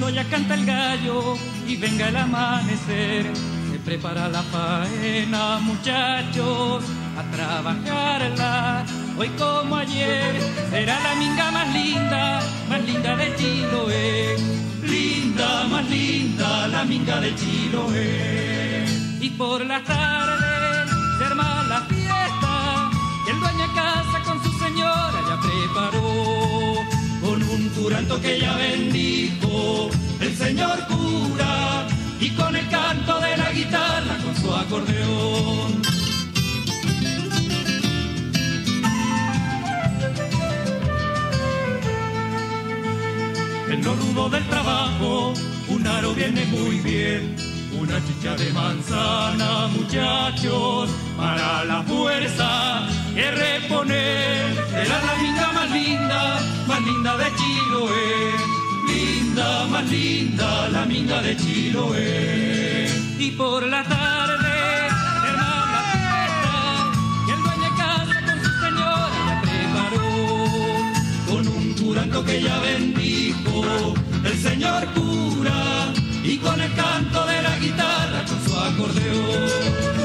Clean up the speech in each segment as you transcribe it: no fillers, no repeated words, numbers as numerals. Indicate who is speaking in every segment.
Speaker 1: cuando ya canta el gallo y venga el amanecer, se prepara la faena, muchachos, a trabajarla. Hoy como ayer será la minga más linda de Chiloé. Linda, más linda, la minga de Chiloé. Y por las tardes se arma la fiesta y el dueño de casa con su señora ya preparó, con un turanto que ya bendijo el señor cura y con el canto de la guitarra con su acordeón. En lo rudo del trabajo un aro viene muy bien, una chicha de manzana, muchachos, para la fuerza que reponer. Será la minga más linda de Chiloé. Linda, más linda, la minga de Chiloé. Y por la tarde termina la fiesta y el dueño de casa con su señora ya preparó, con un turanto que ya bendijo el señor cura y con el canto de la guitarra con su acordeón.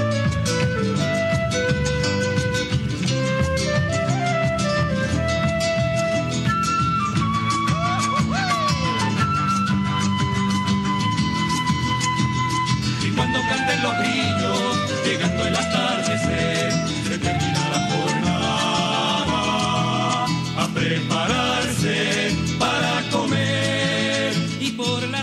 Speaker 1: Canten los grillos, llegando el atardecer, se termina la jornada, a prepararse para comer. Y por la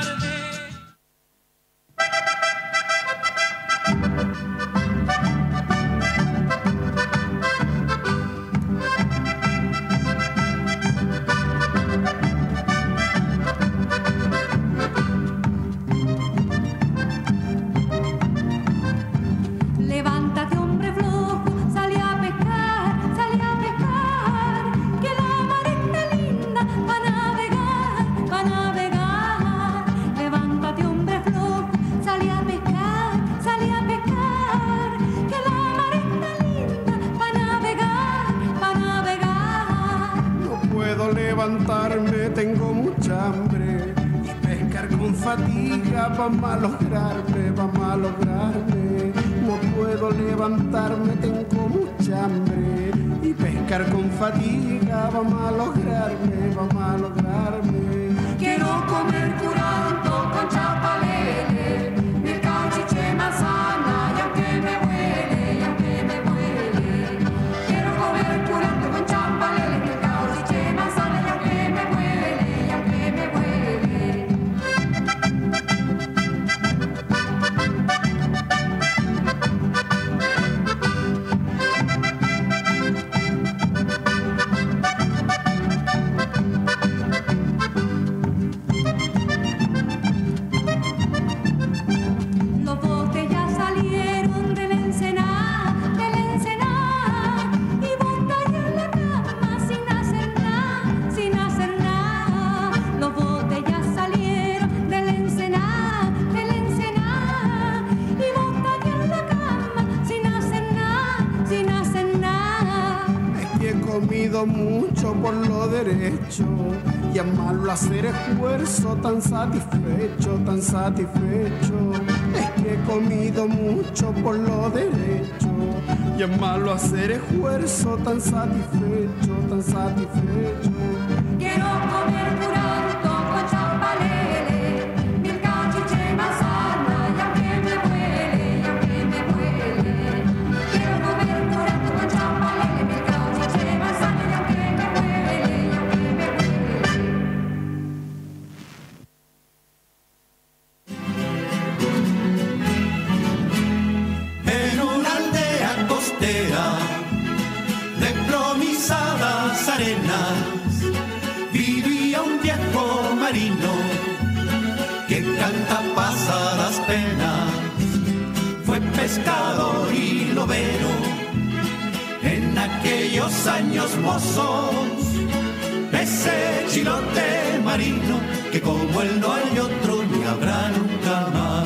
Speaker 2: tengo mucha hambre y pescar con fatiga va a lograrme. No puedo levantarme, tengo mucha hambre y pescar con fatiga va a lograrme. Quiero comer curanto con chapalele, mi cachiche manzana y aunque me huele. Quiero comer curanto con chapalele, mi cachiche manzana y aunque me huele. Mucho por lo derecho y a malo hacer esfuerzo tan satisfecho. Es que he comido mucho por lo derecho y a malo hacer esfuerzo tan satisfecho. Quiero comer curanto con chapalele, mi cachiche manzana y aunque me huele. Quiero comer curanto con chapalele, mi cachiche manzana y aunque me huele.
Speaker 3: En una aldea costera de promisadas arenas vivía un viejo marino que canta pasadas penas. Fue pescador y lobero en aquellos años mozos, ese chilote marino que como él no hay otro ni habrá nunca más.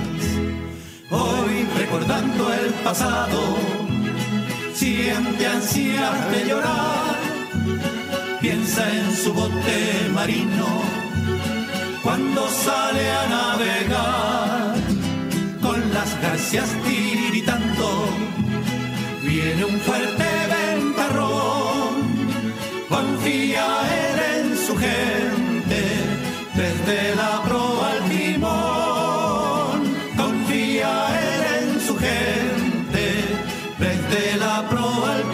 Speaker 3: Hoy recordando el pasado siente ansias de llorar, piensa en su bote marino cuando sale a navegar, con las garcias tiritando, viene un fuerte ventarrón, confía él en su gente, desde la proa al timón, confía él en su gente, desde la proa al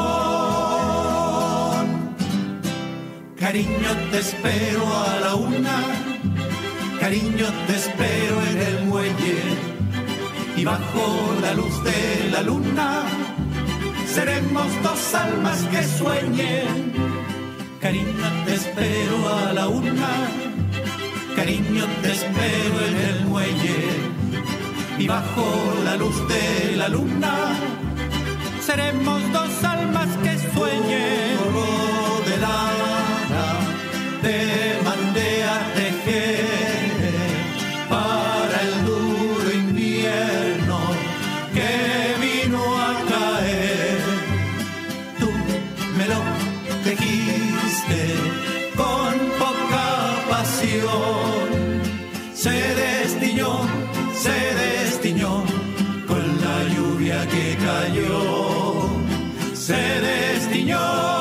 Speaker 3: timón. Cariño, te espero a la una, cariño, te espero en el muelle, y bajo la luz de la luna seremos dos almas que sueñen. Cariño, te espero a la una, cariño, te espero en el muelle, y bajo la luz de la luna seremos dos almas que sueñen. Gorro de lana te mandé a tejer para el duro invierno que vino a caer. Tú me lo tejiste con poca pasión, se destiñó con la lluvia que cayó, se destiñó,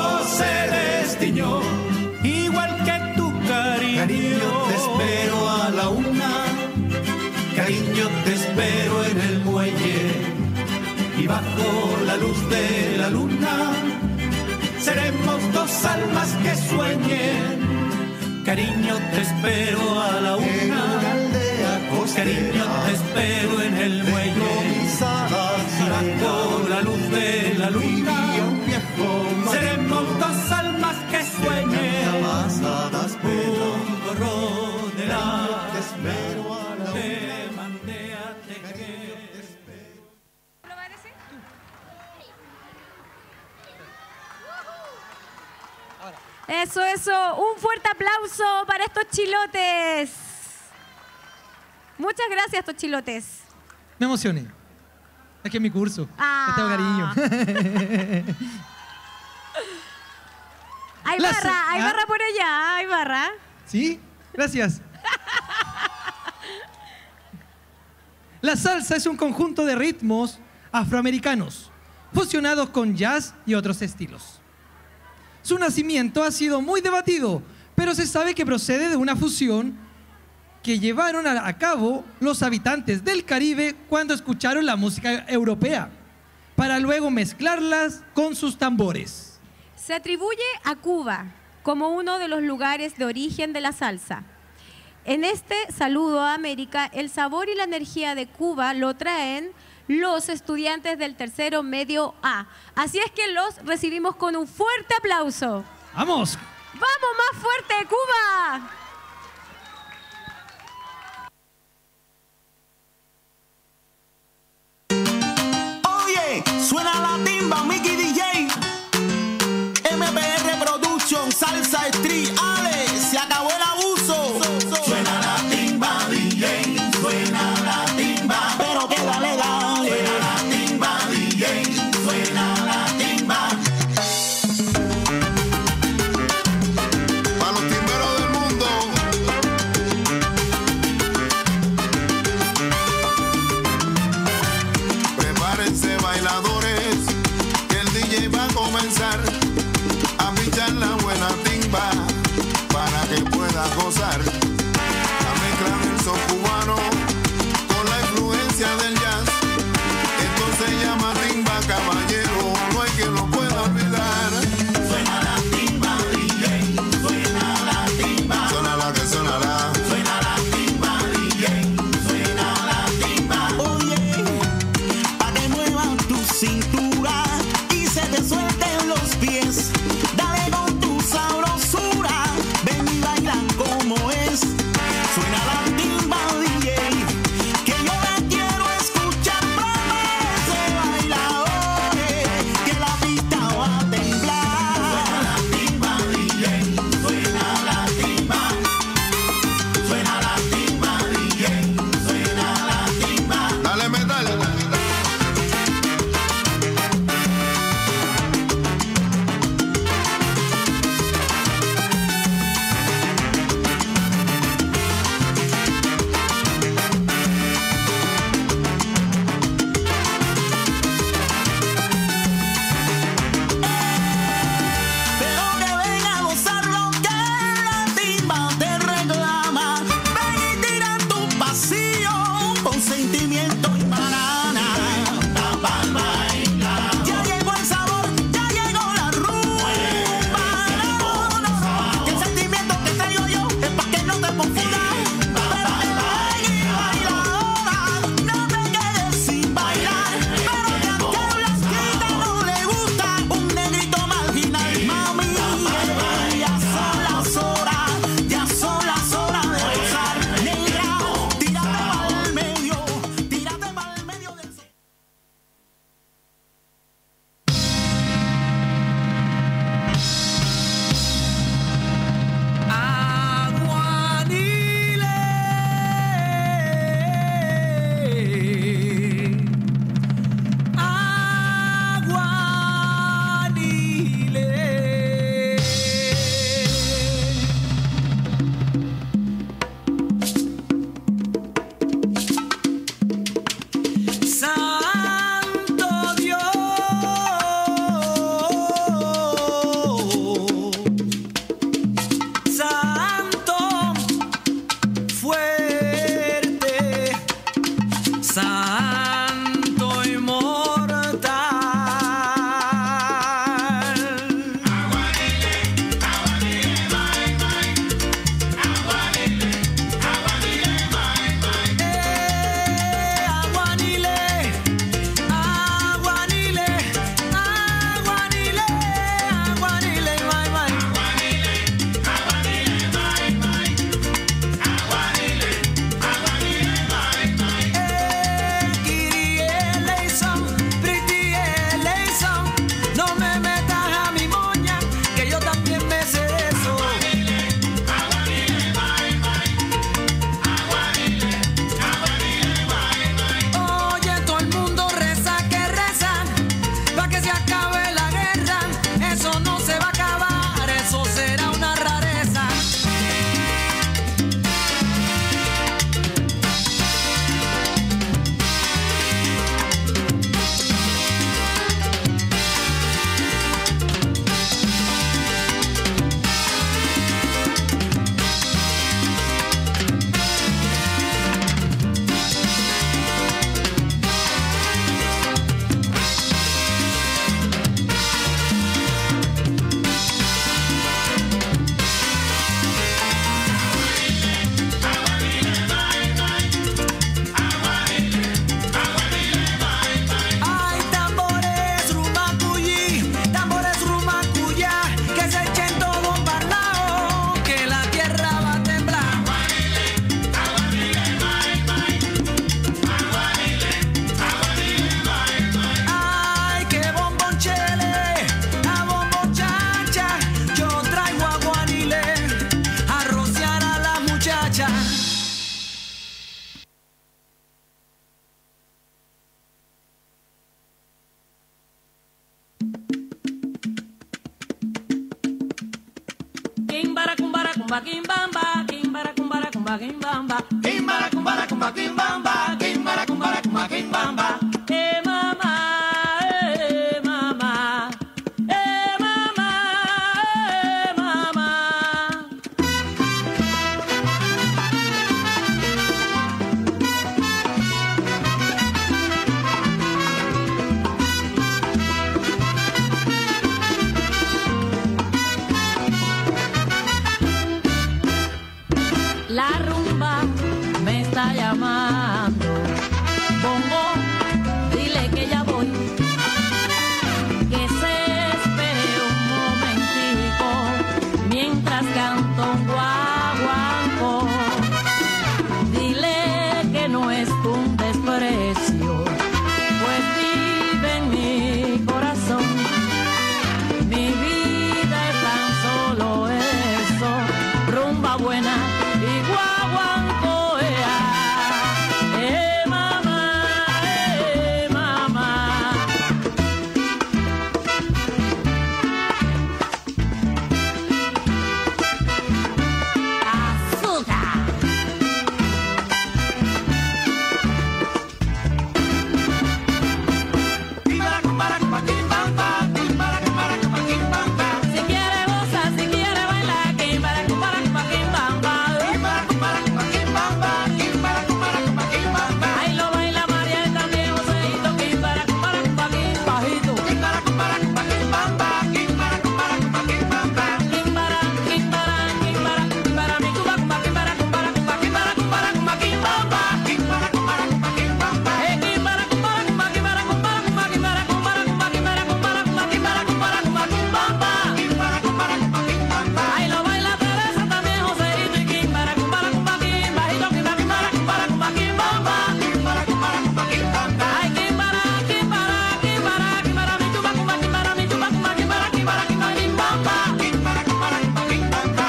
Speaker 3: igual que tu cariño. Cariño, te espero a la una, cariño, te espero en el muelle, y bajo la luz de la luna seremos dos almas que sueñen. Cariño, te espero a la una, cariño, te espero en el muelle, y bajo la luz de la luna seremos dos almas que sueñen. Un gorro de lana te mandé a tejer.
Speaker 2: ¿Lo parece? Eso. Un fuerte aplauso para estos chilotes. Muchas gracias, estos chilotes.
Speaker 4: Me emocioné. Es que es mi curso.
Speaker 2: Ah.
Speaker 4: Les tengo cariño.
Speaker 2: Hay barra por allá, hay barra.
Speaker 4: ¿Sí? Gracias. La salsa es un conjunto de ritmos afroamericanos, fusionados con jazz y otros estilos. Su nacimiento ha sido muy debatido, pero se sabe que procede de una fusión que llevaron a cabo los habitantes del Caribe cuando escucharon la música europea, para luego mezclarlas con sus tambores.
Speaker 2: Se atribuye a Cuba como uno de los lugares de origen de la salsa. En este saludo a América, el sabor y la energía de Cuba lo traen los estudiantes del tercero medio A. Así es que los recibimos con un fuerte aplauso.
Speaker 4: ¡Vamos!
Speaker 2: ¡Vamos, más fuerte, Cuba!
Speaker 5: Oye, suena la timba, Mickey DJ, MPR Production, Salsa Street, Ale, se acabó el abuso.
Speaker 3: Suena la timba, DJ, suena la timba,
Speaker 5: Pero que dale, dale.
Speaker 3: suena la timba, DJ, suena la timba.
Speaker 6: Para los timberos del mundo. Prepárense bailadores, que el DJ va a comenzar a pichar la buena timba para que pueda gozar. La mezcla del son cubano con la influencia del jazz. Esto se llama timba, caballero, no hay quien lo pueda olvidar.
Speaker 3: Suena la timba, DJ, suena la timba,
Speaker 6: Suena la que sonará.
Speaker 3: suena la timba, DJ, suena la timba.
Speaker 5: Oye, pa' que muevas tu cintura y se te suelten los pies. Dale con tu sabrosura, ven y baila como es. Suena la timba, DJ, que yo la quiero escuchar. Ese bailadores, que la pista va a temblar.
Speaker 3: Suena la timba, DJ, suena la timba, suena la timba, DJ, suena la timba.
Speaker 6: Dale metal.
Speaker 7: Kimbara kumba kimbamba, kimbara kumbara kumba kimbamba,
Speaker 3: Kimbara, kumbara, kumba, kimbamba, kimbara, kumbara, kumba, kimbamba.
Speaker 7: mama, mama, mama, mama. La rumba me está llamando. Bongo, dile que ya voy. Que se espere un momentico mientras canto un guaguancó. Dile que no es un desprecio, pues vive en mi corazón. Mi vida es tan solo eso, rumba buena y guaguancó, mamá, mamá. Azúcar.
Speaker 3: Kimbara, kumbara, kumba, kimbamba, kimbara, kumbara, kumba, kimbamba.
Speaker 7: Si quiere gozar, si quiere bailar, kimbara, kumbara, kumba, kimbamba.
Speaker 3: Kimbara, kumbara, kumba, kimbamba, kimbara, kumbara, kumba, kimbamba.
Speaker 7: Ahí lo baila María y también Joseito, kimbara, kumbara, kumba, kimbajito.
Speaker 3: Kimbara, kumbara, kumba, kimbamba, kimbara, kumbara, kumba, kimbamba.
Speaker 7: Kimbara, kimbara, kimbara, kimbara, mi cuba, kumba, kimbara, kumbara, kumba, kimbara, kumbara, kumba, kimbamba.
Speaker 3: Kimbara, kumbara, kumba, kimbamba.
Speaker 7: Kimbara, kumbara, kumba, kimbara, kumbara, kumba, kimbara, kumbara, kumba, kimbara, kumbara, kumba, kimbara, kumbara, kumba, kimbamba.
Speaker 3: Kimbara, kumbara, kumba, kimbamba.
Speaker 7: Ahí lo baila Teresa, también Joseito y kimbara, kumbara, kumba, kimbajito, kimbara, kumbara, kumbara, kumba, kimbamba.
Speaker 3: Kimbara, kumbara, kumba, kimbamba.
Speaker 7: Ay, kimbara, kimbara, kimbara, kimbara, mi chupa, kumba, kimbara, mi chupa, kumba, kimbara, kimbara, kumba, kimbamba.
Speaker 3: Kimbara, kumbara, kumba, kimbamba.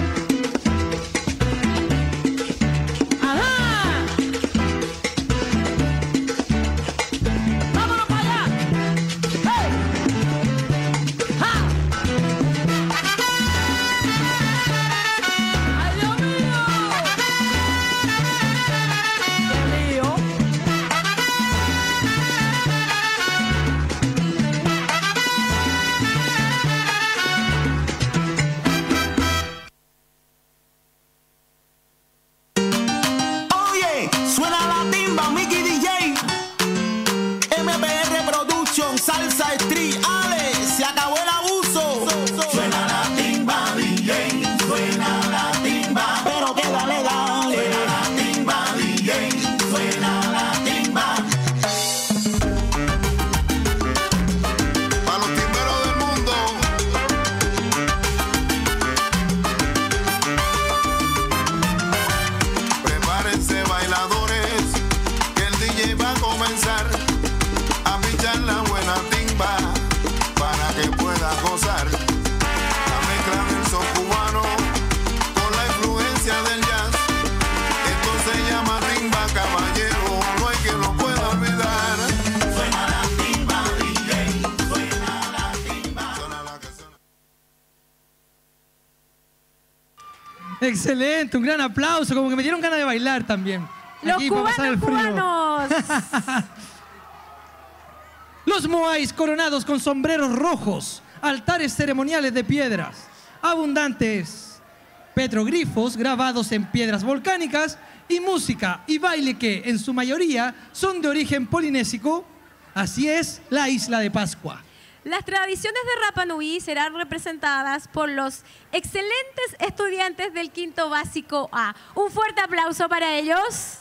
Speaker 7: Ajá. Vámonos para allá. ¡Hey! ¡Ja! ¡Ay, Dios mío! ¡Qué lío!
Speaker 5: Oye, suena la timba, Mickey DJ. MPR Production, Salsa Street, Ale, se acabó el abuso.
Speaker 3: Suena la timba, DJ, suena la timba.
Speaker 5: Pero que dale, dale.
Speaker 3: Suena la timba, DJ, suena la timba.
Speaker 6: Para los timberos del mundo. Prepárense bailadores, que el DJ va a comenzar a pichar la buena timba para que pueda gozar. La mezcla del son cubano con la influencia del jazz. Esto se llama timba, caballero, no hay quien lo pueda olvidar.
Speaker 3: Suena la timba, DJ, suena la timba.
Speaker 6: Suena la que suena.
Speaker 4: Excelente, un gran aplauso, como que me dieron ganas de bailar también.
Speaker 2: Los
Speaker 4: Aquí, para pasar el
Speaker 2: cubanos,
Speaker 4: frío.
Speaker 2: cubanos.
Speaker 4: Los moais coronados con sombreros rojos, altares ceremoniales de piedras, abundantes petroglifos grabados en piedras volcánicas y música y baile que, en su mayoría, son de origen polinésico. Así es la isla de Pascua.
Speaker 2: Las tradiciones de Rapa Nui serán representadas por los excelentes estudiantes del quinto básico A. Un fuerte aplauso para ellos.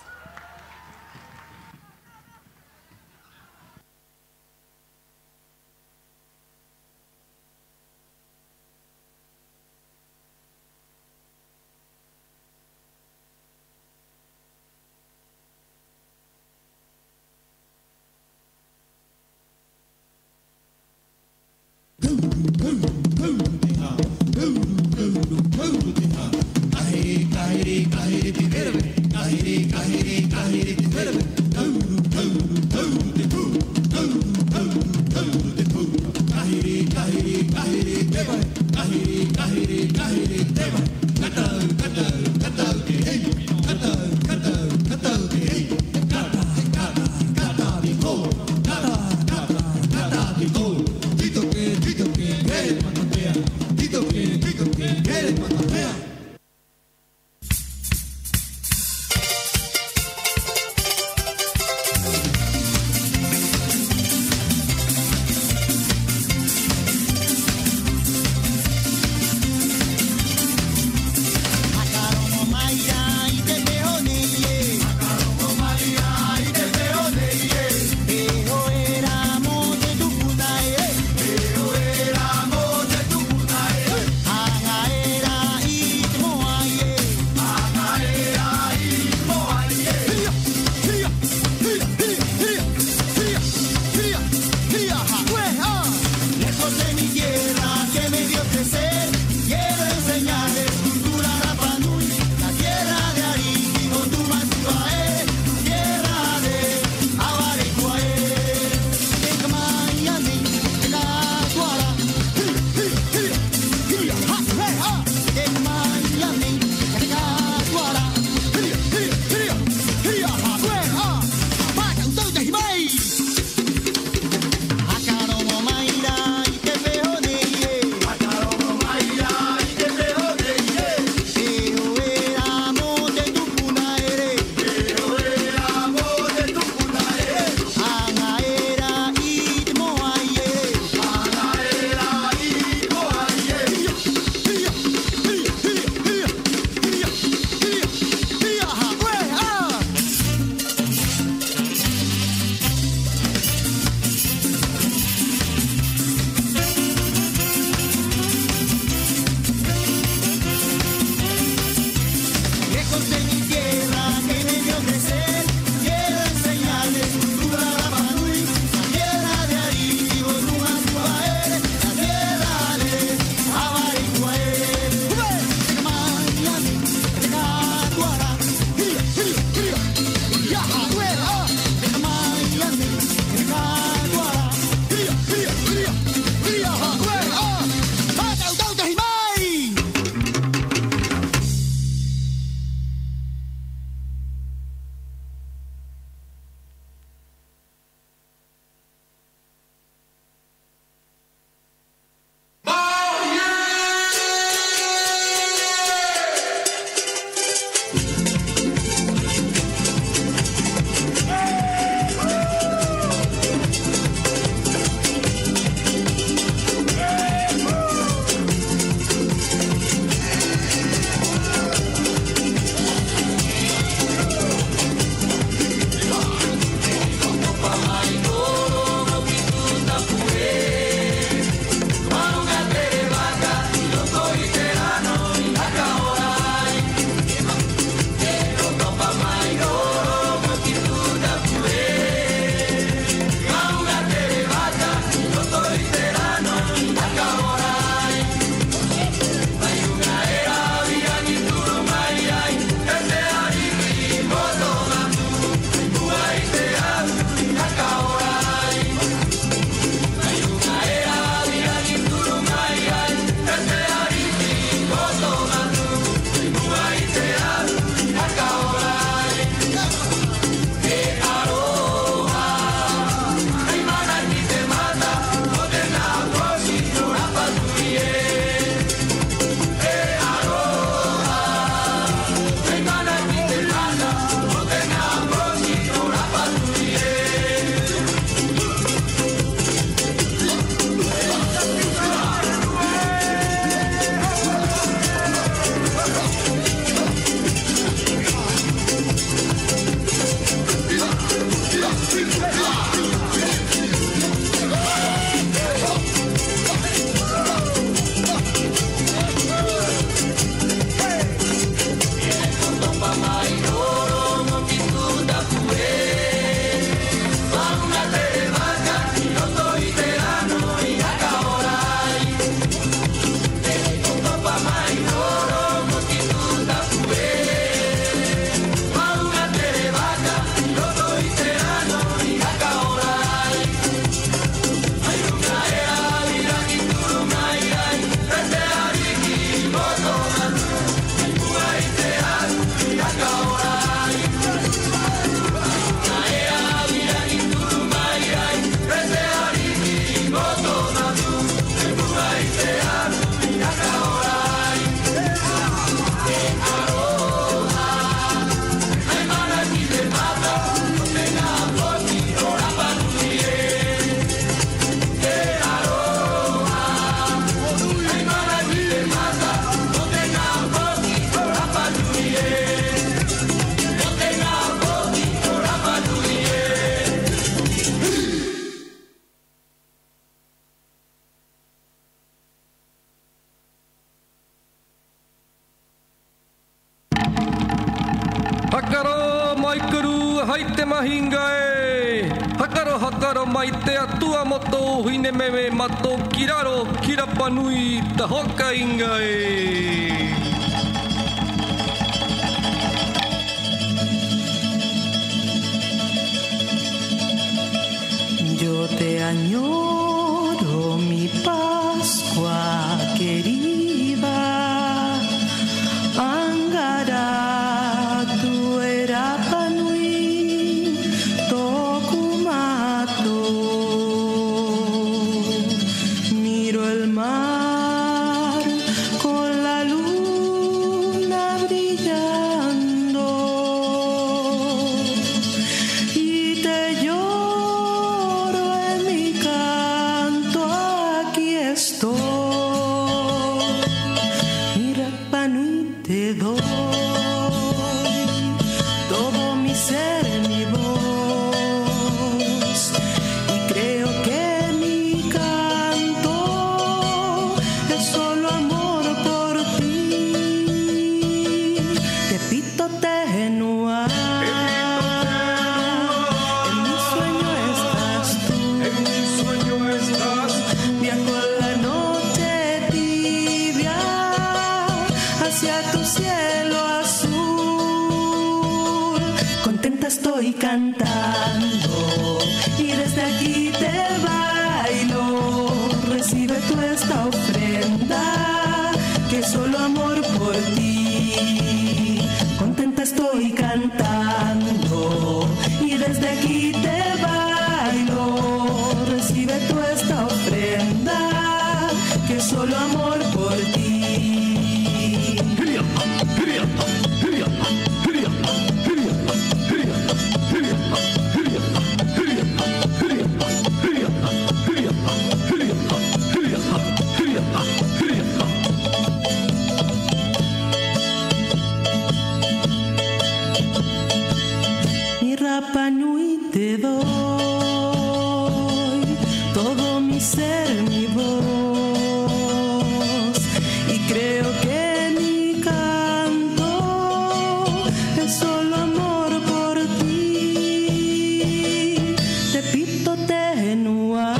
Speaker 3: Lejos de mi tierra que me dio crecer, quiero enseñarles cultura Rapa Nui, la tierra de Ariki, Motumazuae, tierra de Abarecuae. Ekmayami, Ekatuara, Ekmayami, Ekatuara, Apaca, ustedes, Himei. Akaro
Speaker 8: kara maite atua moto hine meme mato kiraro kirapanui tahoka ingae.
Speaker 9: Yo te añoro, mi Pascua querida. Angara tu era panui tokumato. Miro el mar con la luna brillando y te lloro en mi canto. Aquí estoy. Mira, Panui, te doy todo mi ser, mi voz, y creo que mi canto es solo amor por ti. Te pito tenua, en mi sueño estás tú,
Speaker 8: En mi sueño estás.
Speaker 9: viajo en la noche tibia hacia tu cielo azul. Contenta estoy cantando y desde aquí te bailo. Recibe tú esta ofrenda que es solo amor por ti. Contenta estoy cantando y desde aquí te bailo. Recibe tú esta ofrenda que es solo amor por ti. Mi Rapa Nui te doy todo mi ser, mi voz, y creo que mi canto es solo amor por ti. Te pito tenua,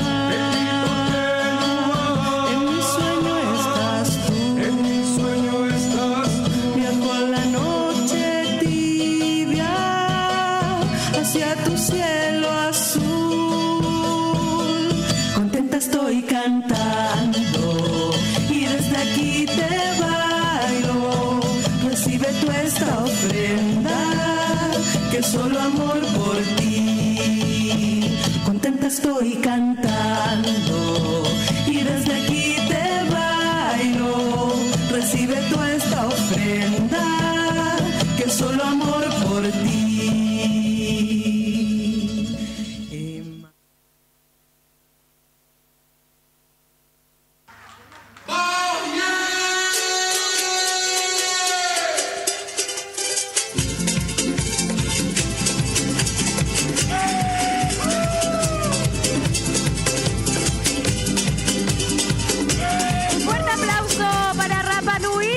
Speaker 9: en mi sueño estás tú,
Speaker 8: En mi sueño estás.
Speaker 9: viajo en la noche tibia hacia tu cielo azul. Contenta estoy cantando y desde aquí te bailo. Recibe tú esta ofrenda que es solo amor por ti. Contenta estoy cantando y desde aquí te bailo. Recibe tú esta ofrenda que es solo amor por ti.
Speaker 2: Un fuerte aplauso para Rapa Nui.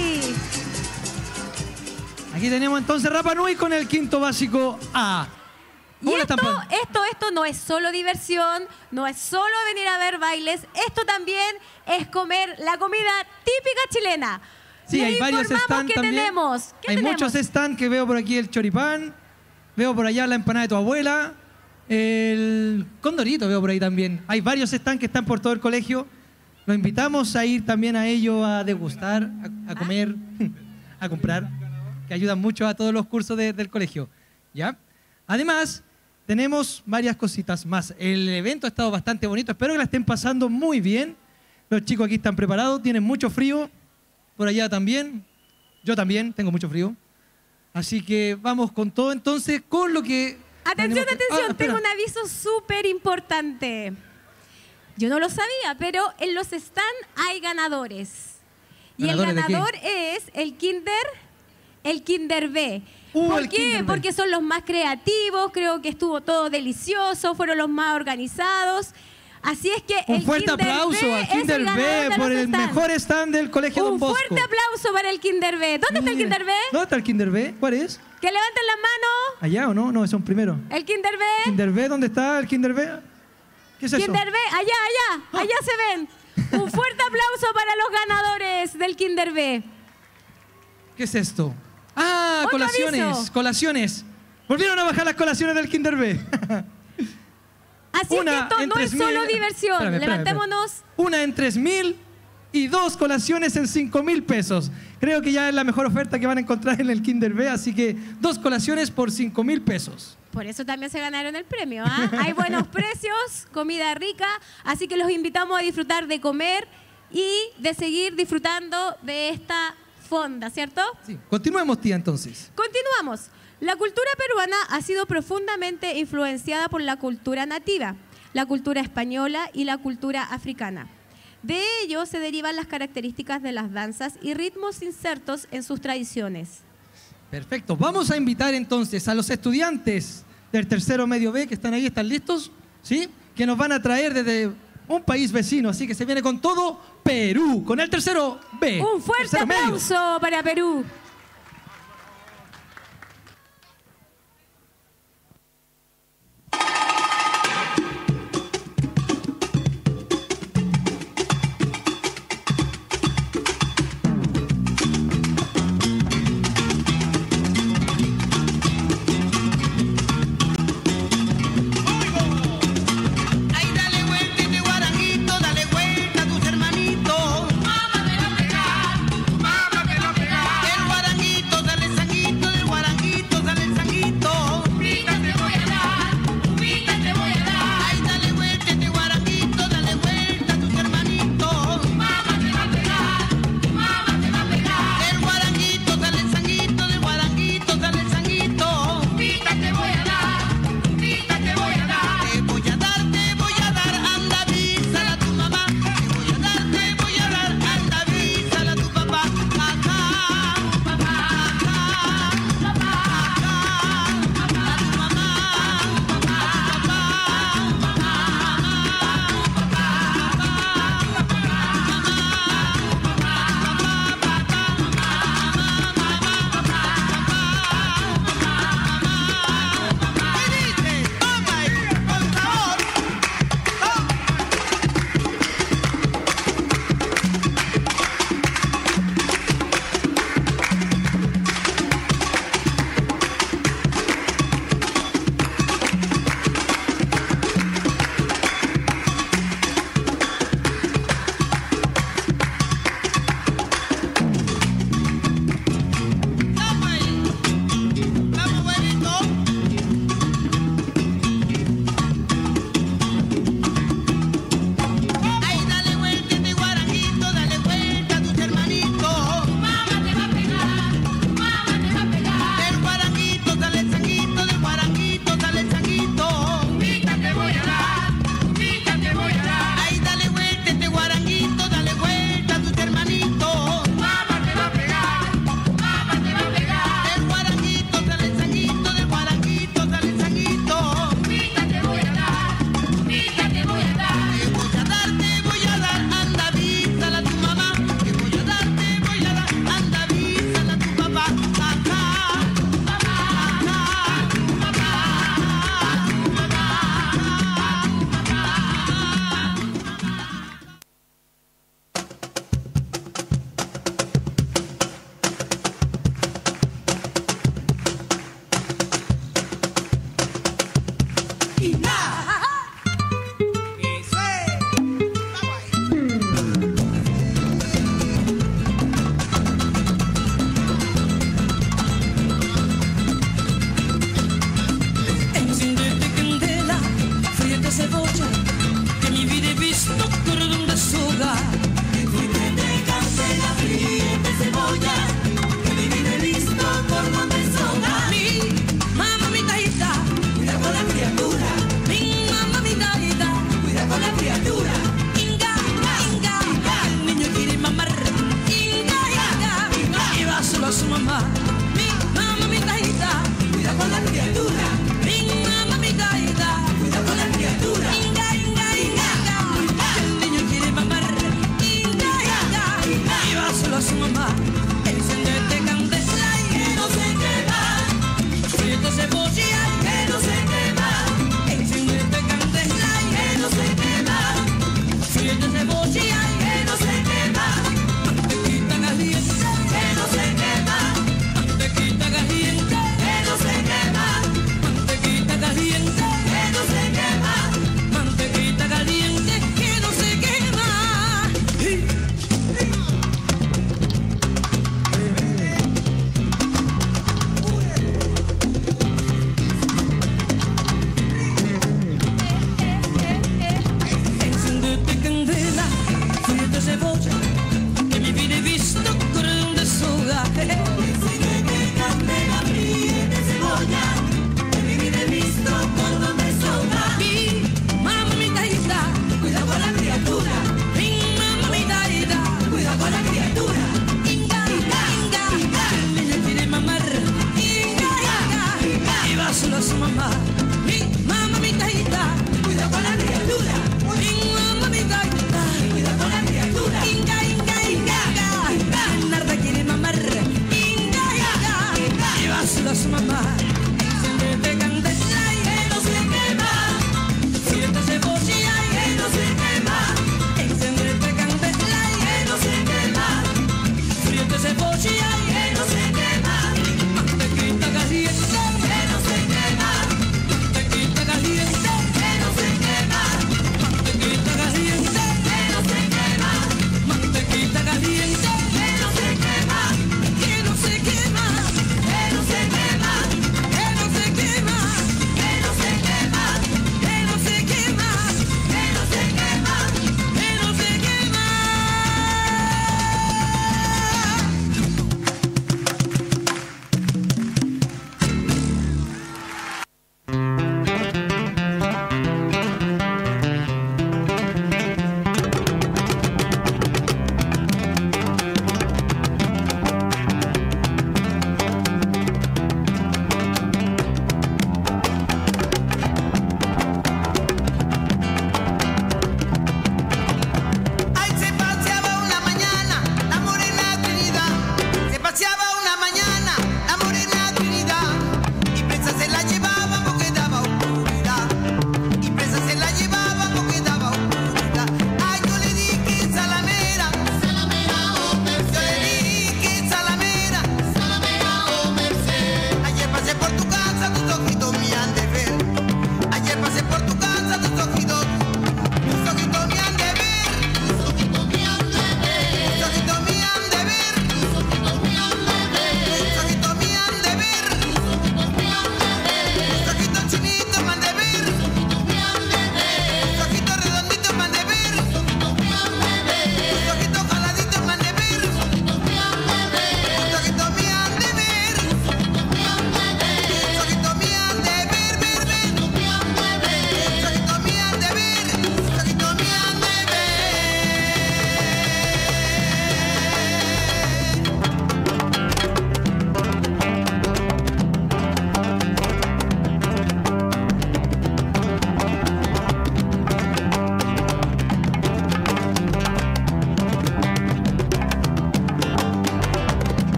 Speaker 4: Aquí tenemos entonces Rapa Nui con el quinto básico A.
Speaker 2: Y
Speaker 4: ¿Cómo la
Speaker 2: esto,
Speaker 4: están poniendo?
Speaker 2: esto no es solo diversión, no es solo venir a ver bailes, esto también es comer la comida típica chilena.
Speaker 4: Sí,
Speaker 2: Les
Speaker 4: hay varios
Speaker 2: informamos
Speaker 4: stands
Speaker 2: que
Speaker 4: también.
Speaker 2: tenemos. ¿Qué
Speaker 4: Hay
Speaker 2: tenemos?
Speaker 4: muchos stands que veo por aquí el choripán, veo por allá la empanada de tu abuela, el condorito veo por ahí también. Hay varios stands que están por todo el colegio. Los invitamos a ir también a ellos a degustar, a comer, a comprar, que ayudan mucho a todos los cursos del colegio. ¿Ya? Además, tenemos varias cositas más. El evento ha estado bastante bonito. Espero que la estén pasando muy bien. Los chicos aquí están preparados, tienen mucho frío. Por allá también. Yo también tengo mucho frío. Así que vamos con todo entonces, con lo que...
Speaker 2: Atención,
Speaker 4: tenemos que-
Speaker 2: atención,
Speaker 4: espera.
Speaker 2: tengo un aviso súper importante. Yo no lo sabía, pero en los stands hay ganadores. Y el
Speaker 4: ¿Ganadores de qué?
Speaker 2: ganador es el Kinder B. ¿Por
Speaker 4: el
Speaker 2: qué?
Speaker 4: Kinder B.
Speaker 2: Porque son los más creativos, creo que estuvo todo delicioso, fueron los más organizados. Así es que
Speaker 4: Un fuerte
Speaker 2: Kinder
Speaker 4: aplauso
Speaker 2: B
Speaker 4: al
Speaker 2: es
Speaker 4: Kinder
Speaker 2: ganador
Speaker 4: B
Speaker 2: de
Speaker 4: por
Speaker 2: los
Speaker 4: el
Speaker 2: stands.
Speaker 4: mejor stand del Colegio Don
Speaker 2: Un
Speaker 4: Bosco.
Speaker 2: fuerte aplauso para el Kinder B. ¿Dónde está el Kinder B?
Speaker 4: ¿Dónde está el Kinder B? ¿Cuál es?
Speaker 2: Que levanten la mano.
Speaker 4: ¿Allá o no? No, es un primero.
Speaker 2: El Kinder B.
Speaker 4: ¿Kinder B? ¿Dónde está el Kinder B? ¿Qué es eso?
Speaker 2: Kinder B, allá se ven. Un fuerte aplauso para los ganadores del Kinder B.
Speaker 4: ¿Qué es esto? Ah,
Speaker 2: Otro
Speaker 4: colaciones,
Speaker 2: aviso.
Speaker 4: colaciones. Volvieron a bajar las colaciones del Kinder B.
Speaker 2: Así es que esto no es solo diversión.
Speaker 4: Espérame.
Speaker 2: Levantémonos.
Speaker 4: Una en 3.000 y 2 colaciones en 5.000 pesos. Creo que ya es la mejor oferta que van a encontrar en el Kinder B, así que 2 colaciones por 5.000 pesos.
Speaker 2: Por eso también se ganaron el premio. ¿Ah? Hay buenos precios, comida rica, así que los invitamos a disfrutar de comer y de seguir disfrutando de esta fonda, ¿cierto?
Speaker 4: Sí. Continuemos, tía, entonces.
Speaker 2: Continuamos. La cultura peruana ha sido profundamente influenciada por la cultura nativa, la cultura española y la cultura africana. De ello se derivan las características de las danzas y ritmos insertos en sus tradiciones.
Speaker 4: Perfecto. Vamos a invitar entonces a los estudiantes del tercero medio B que están ahí, ¿están listos? ¿Sí? Que nos van a traer desde un país vecino, así que se viene con todo Perú, con el tercero B.
Speaker 2: Un fuerte
Speaker 4: tercero medio.
Speaker 2: aplauso para Perú.
Speaker 5: Ay, dale vuelta este guaranguito, dale vuelta a tus hermanitos. Mamá que no pegar, mamá que no pegar. El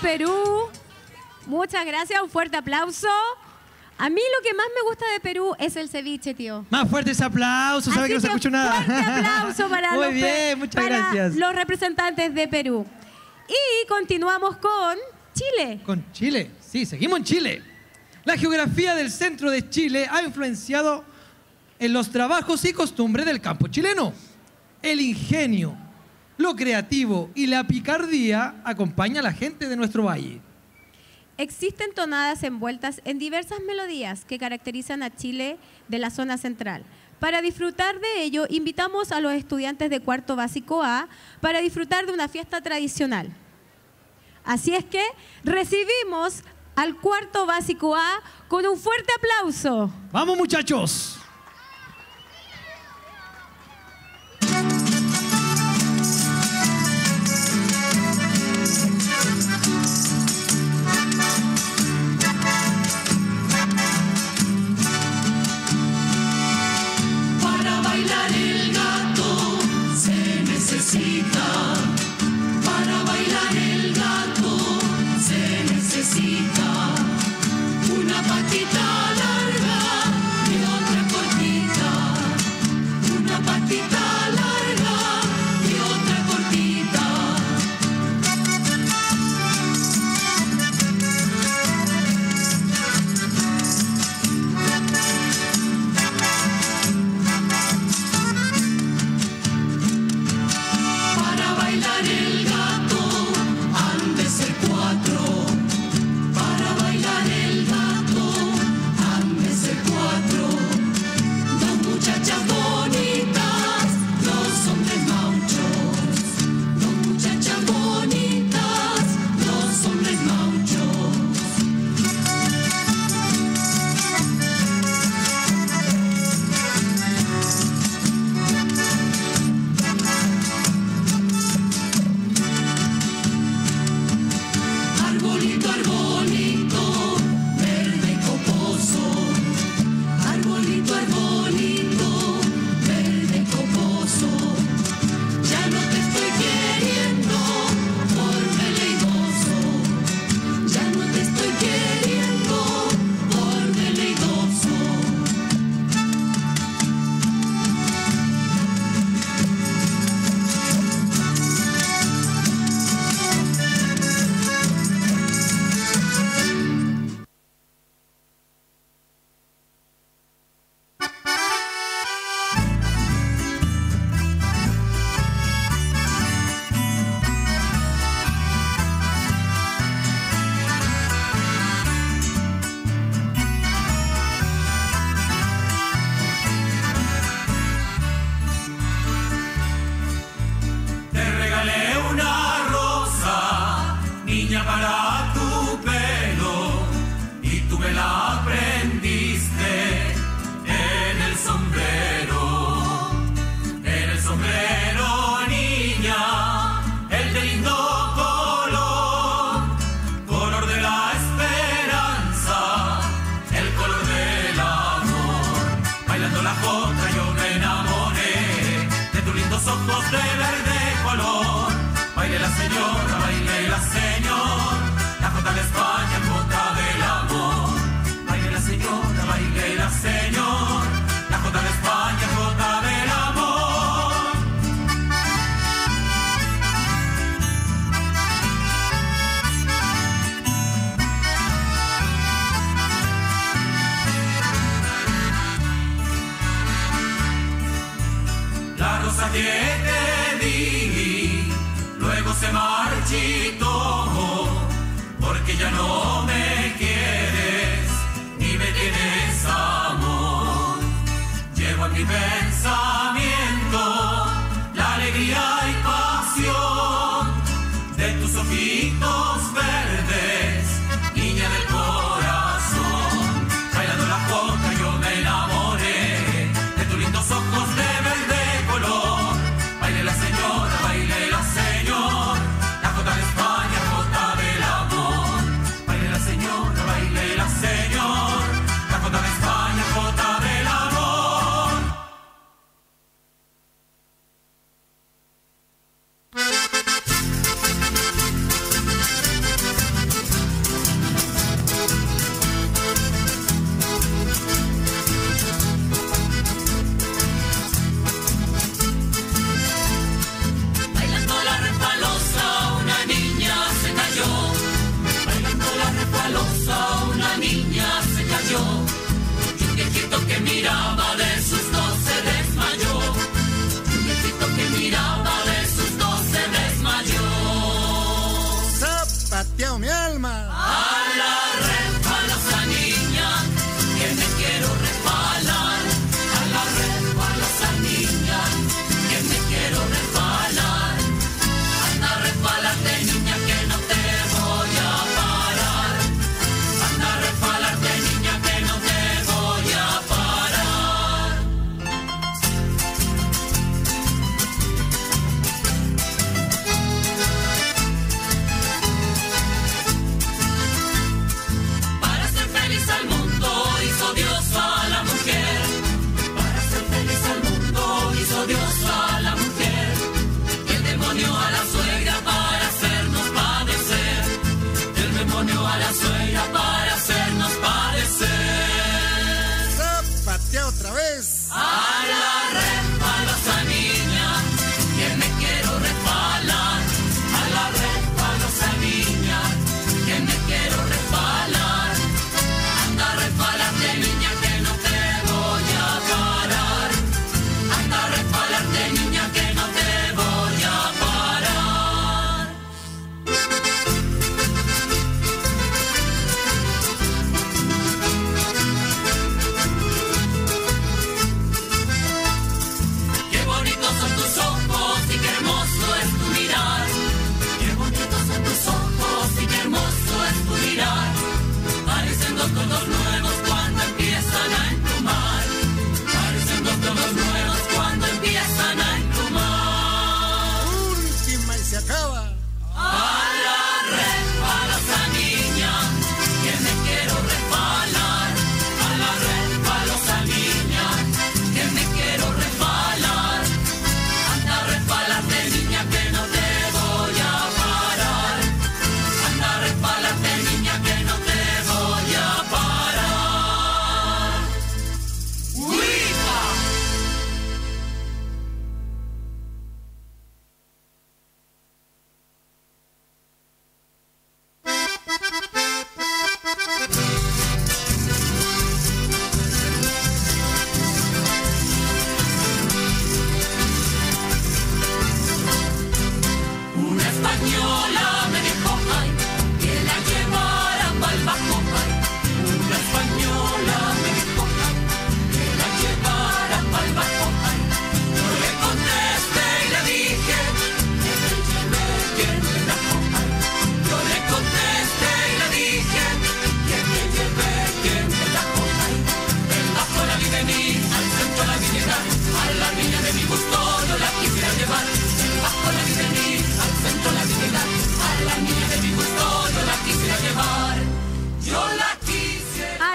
Speaker 2: Perú. Muchas gracias, un fuerte aplauso. A mí lo que más me gusta de Perú es el ceviche, tío.
Speaker 4: Más fuerte ese aplauso, sabe que no se escuchó nada.
Speaker 2: Fuerte aplauso para,
Speaker 4: Muy bien, muchas
Speaker 2: para
Speaker 4: gracias.
Speaker 2: los representantes de Perú. Y continuamos con Chile.
Speaker 4: Con Chile, sí, seguimos en Chile. La geografía del centro de Chile ha influenciado en los trabajos y costumbres del campo chileno. El ingenio, lo creativo y la picardía acompaña a la gente de nuestro valle.
Speaker 2: Existen tonadas envueltas en diversas melodías que caracterizan a Chile de la zona central. Para disfrutar de ello, invitamos a los estudiantes de cuarto básico A para disfrutar de una fiesta tradicional. Así es que recibimos al cuarto básico A con un fuerte aplauso.
Speaker 4: ¡Vamos, muchachos!
Speaker 3: Para bailar el gato se necesita. Para bailar el gato se necesita una patita larga y otra cortita. Una patita larga y otra cortita. Para bailar el gato han de ser cuatro. Para bailar el gato han de ser cuatro. Dos muchachas bonitas, dos hombres mauchos. Dos muchachas bonitas, dos hombres mauchos. Arbolito, arbolito, verde y coposo. Arbolito, arbolito, verde y coposo. Ya no te estoy queriendo por veleidoso. Ya no te estoy queriendo por veleidoso. Te regalé una rosa, niña, para tu pelo, y tú me la prendiste en el sombrero. En el sombrero, niña, el de lindo color, color de la esperanza, el color del amor. Bailando la jota yo me enamoré de tus lindos ojos de verde color. Baile la señora, baile la señor, la jota de España, jota del amor. Baile la señora, baile la señor, la jota de España, jota del amor. La rosa que te di luego se marchitó, porque ya no me quieres ni me tienes amor. Llevo en mi pensamiento la alegría y pasión de tus ojitos verdes, niña del corazón. Bailando la jota yo me enamoré de tus lindos ojos de verde color. Baile la señora, baile la señor, la jota de España, jota del amor. Baile la señora.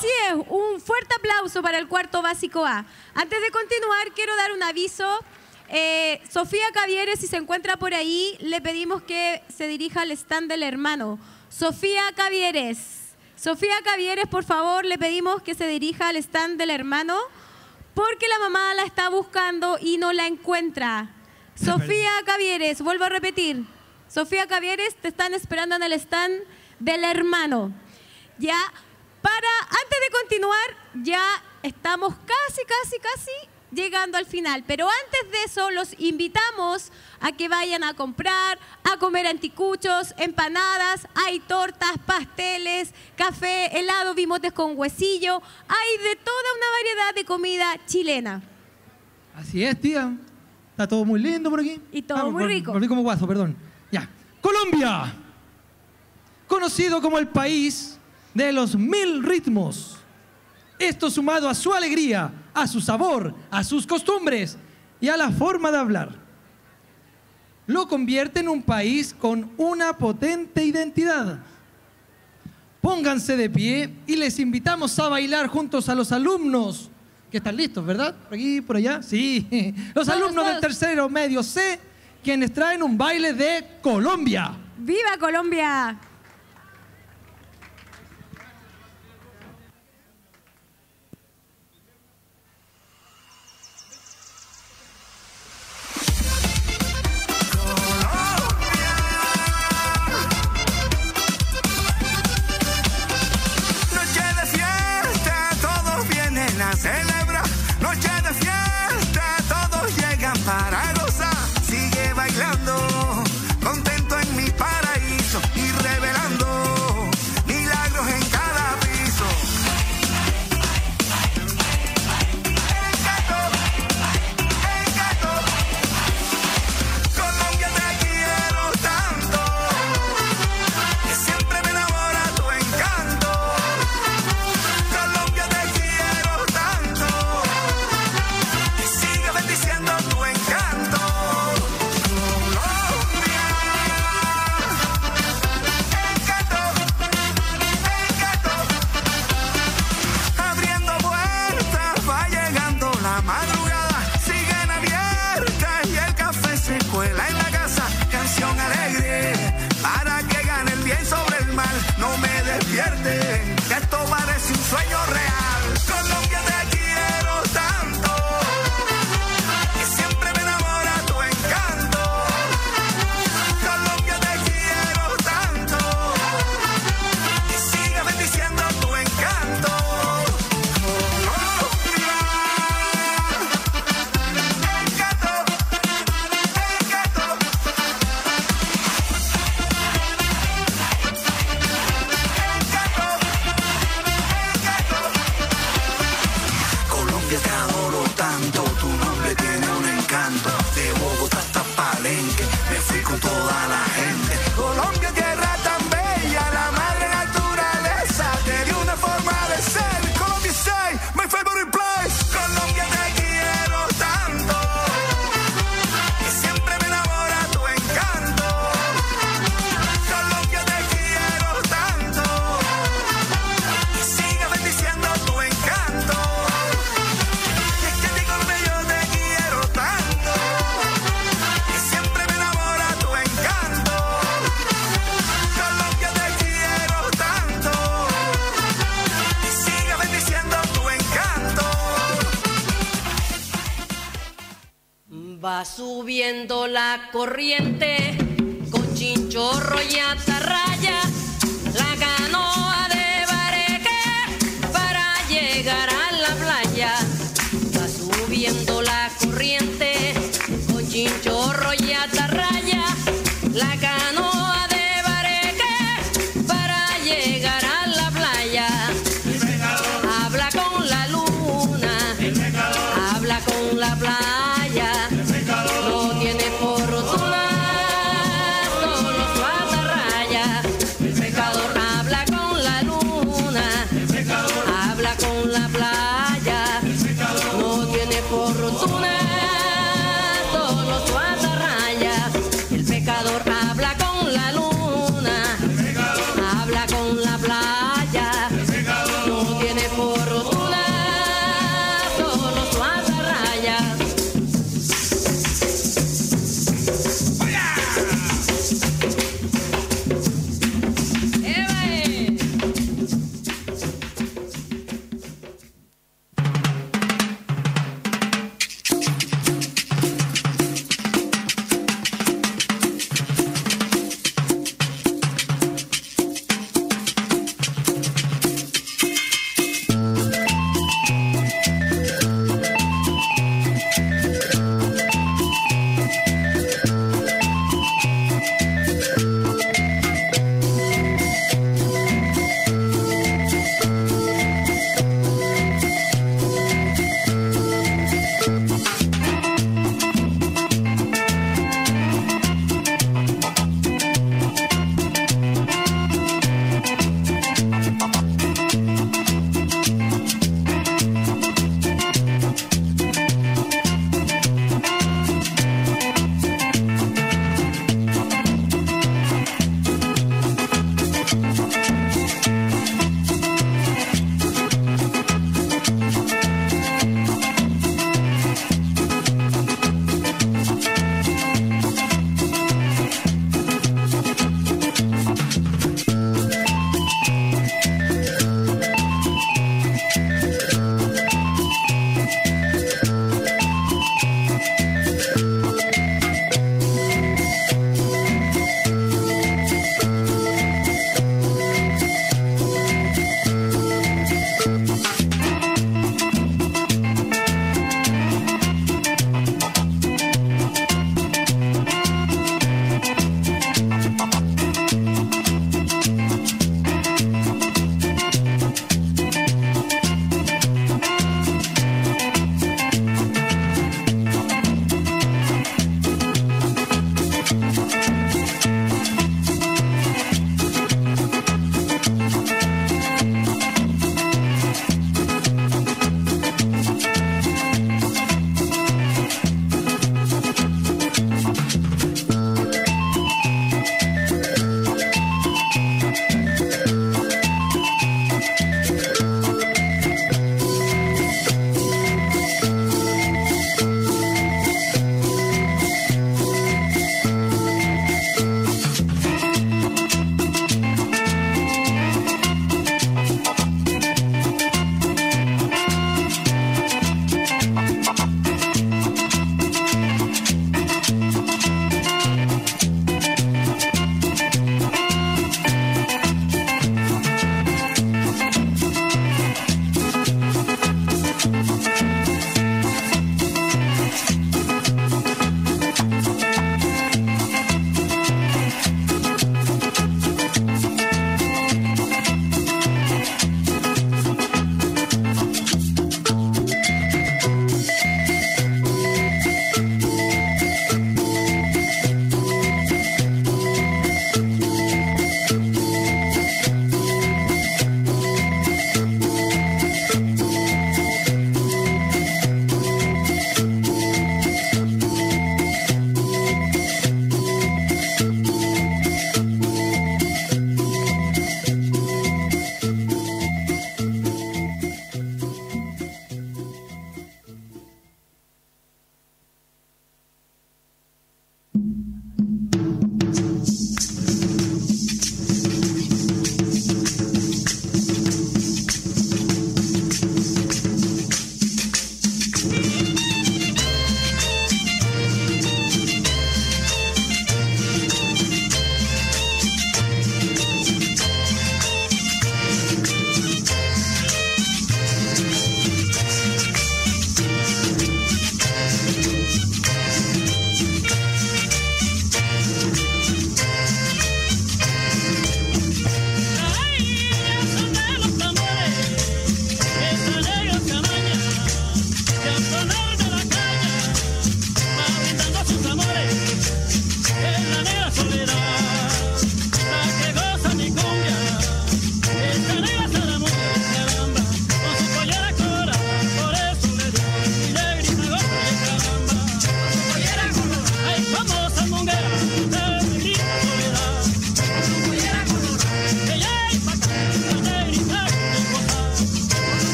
Speaker 2: Así es, un fuerte aplauso para el cuarto básico A. Antes de continuar, quiero dar un aviso. Sofía Cavieres, si se encuentra por ahí, le pedimos que se dirija al stand del hermano. Sofía Cavieres, por favor, le pedimos que se dirija al stand del hermano porque la mamá la está buscando y no la encuentra. Sofía Cavieres, vuelvo a repetir. Sofía Cavieres, te están esperando en el stand del hermano. Ya, antes de continuar, ya estamos casi llegando al final. Pero antes de eso, los invitamos a que vayan a comprar, a comer anticuchos, empanadas, hay tortas, pasteles, café, helado, bimotes con huesillo. Hay de toda una variedad de comida chilena.
Speaker 4: Así es, tía. Está todo muy lindo por aquí.
Speaker 2: Y todo muy rico.
Speaker 4: Volví como guaso, perdón. Ya. Colombia, conocido como el país de los 1000 ritmos. Esto sumado a su alegría, a su sabor, a sus costumbres y a la forma de hablar, lo convierte en un país con una potente identidad. Pónganse de pie y les invitamos a bailar juntos a los alumnos, que están listos, ¿verdad? Por aquí, por allá. Sí, los alumnos del tercero medio C, quienes traen un baile de Colombia.
Speaker 2: ¡Viva Colombia!
Speaker 10: Celebra, noche de fiesta, todos llegan para gozar. Sigue bailando, contento en mi paraíso y revelando milagros en cada piso. Encanto, Colombia te quiero tanto, que siempre me enamora tu encanto. Colombia te quiero tanto, y sigue bendiciendo tu encanto. Colombia, encanto, abriendo puertas, va llegando la madrugada, siguen abiertas y el café se cuela en la casa. Canción alegre para que gane el bien sobre el mal. No me despierte, que esto parece un sueño real. Colombia te quiero tanto, que siempre me enamora tu encanto. Colombia te quiero tanto, que siga bendiciendo tu encanto. Colombia, Colombia te adoro tanto, tu nombre tiene un encanto. De Bogotá hasta Palenque, me fui con toda la gente. Colombia, tierra tan bella, la madre naturaleza te dio una forma de ser. Colombia, say, my favorite place. Colombia, te quiero tanto, que siempre me enamora tu encanto. Colombia, te quiero tanto, que siga bendiciendo tu encanto. Es que a ti, Colombia, yo te quiero tanto, que siempre me enamora tu encanto. Colombia, te quiero tanto, que siga bendiciendo tu encanto.
Speaker 11: Va subiendo la corriente con chinchorro y atarraya, la canoa de Bareque para llegar a la playa. Va subiendo la corriente con chinchorro y atarraya, la canoa de Bareque para llegar a la playa. Habla con la luna, habla con la playa, no tiene por rotular solo su atarraya.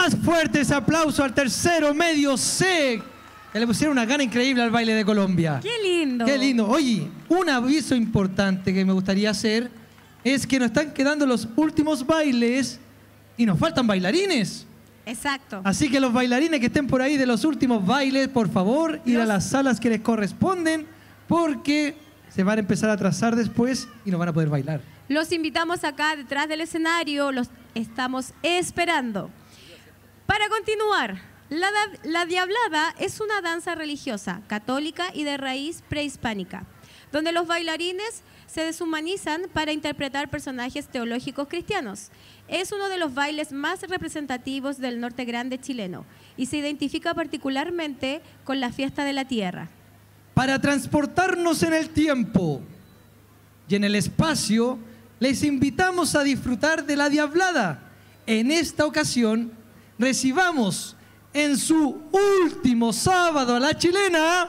Speaker 4: Más fuerte ese aplauso al tercero medio C, que le pusieron una gana increíble al baile de Colombia.
Speaker 2: ¡Qué lindo!
Speaker 4: ¡Qué lindo! Oye, un aviso importante que me gustaría hacer es que nos están quedando los últimos bailes y nos faltan bailarines.
Speaker 2: Exacto.
Speaker 4: Así que los bailarines que estén por ahí de los últimos bailes, por favor, ir a las salas que les corresponden, porque se van a empezar a atrasar después y no van a poder bailar.
Speaker 2: Los invitamos acá detrás del escenario, los estamos esperando. Para continuar, la diablada es una danza religiosa, católica y de raíz prehispánica, donde los bailarines se deshumanizan para interpretar personajes teológicos cristianos. Es uno de los bailes más representativos del norte grande chileno y se identifica particularmente con la fiesta de la tierra.
Speaker 4: Para transportarnos en el tiempo y en el espacio, les invitamos a disfrutar de la diablada. En esta ocasión, recibamos en su último sábado a la chilena,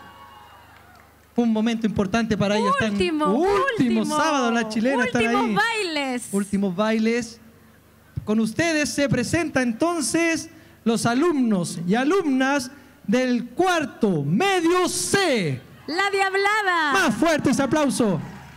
Speaker 4: un momento importante para ellos. Último sábado a la chilena.
Speaker 2: Últimos bailes.
Speaker 4: Últimos bailes. Con ustedes se presenta entonces los alumnos y alumnas del cuarto medio C.
Speaker 2: La diablada.
Speaker 4: Más fuerte ese aplauso.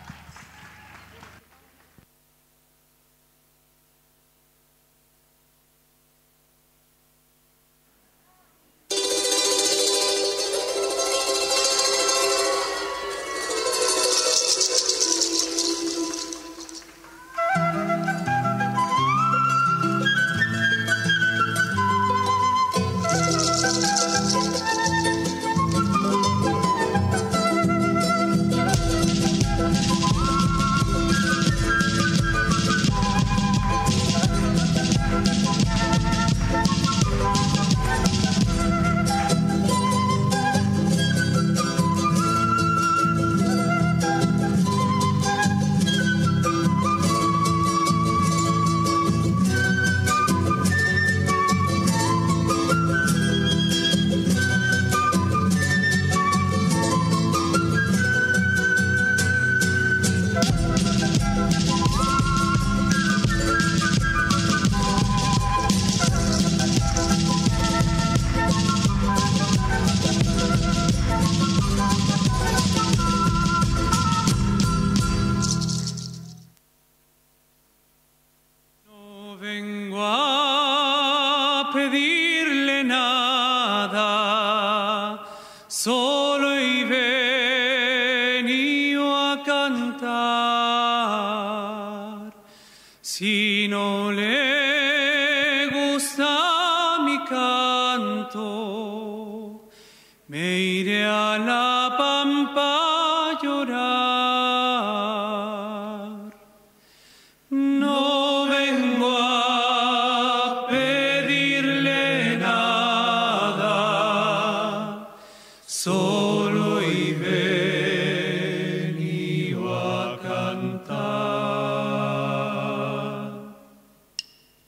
Speaker 1: Si no le gusta mi canto, me iré a la pampa a llorar. No vengo a pedirle nada, solo he venido a cantar.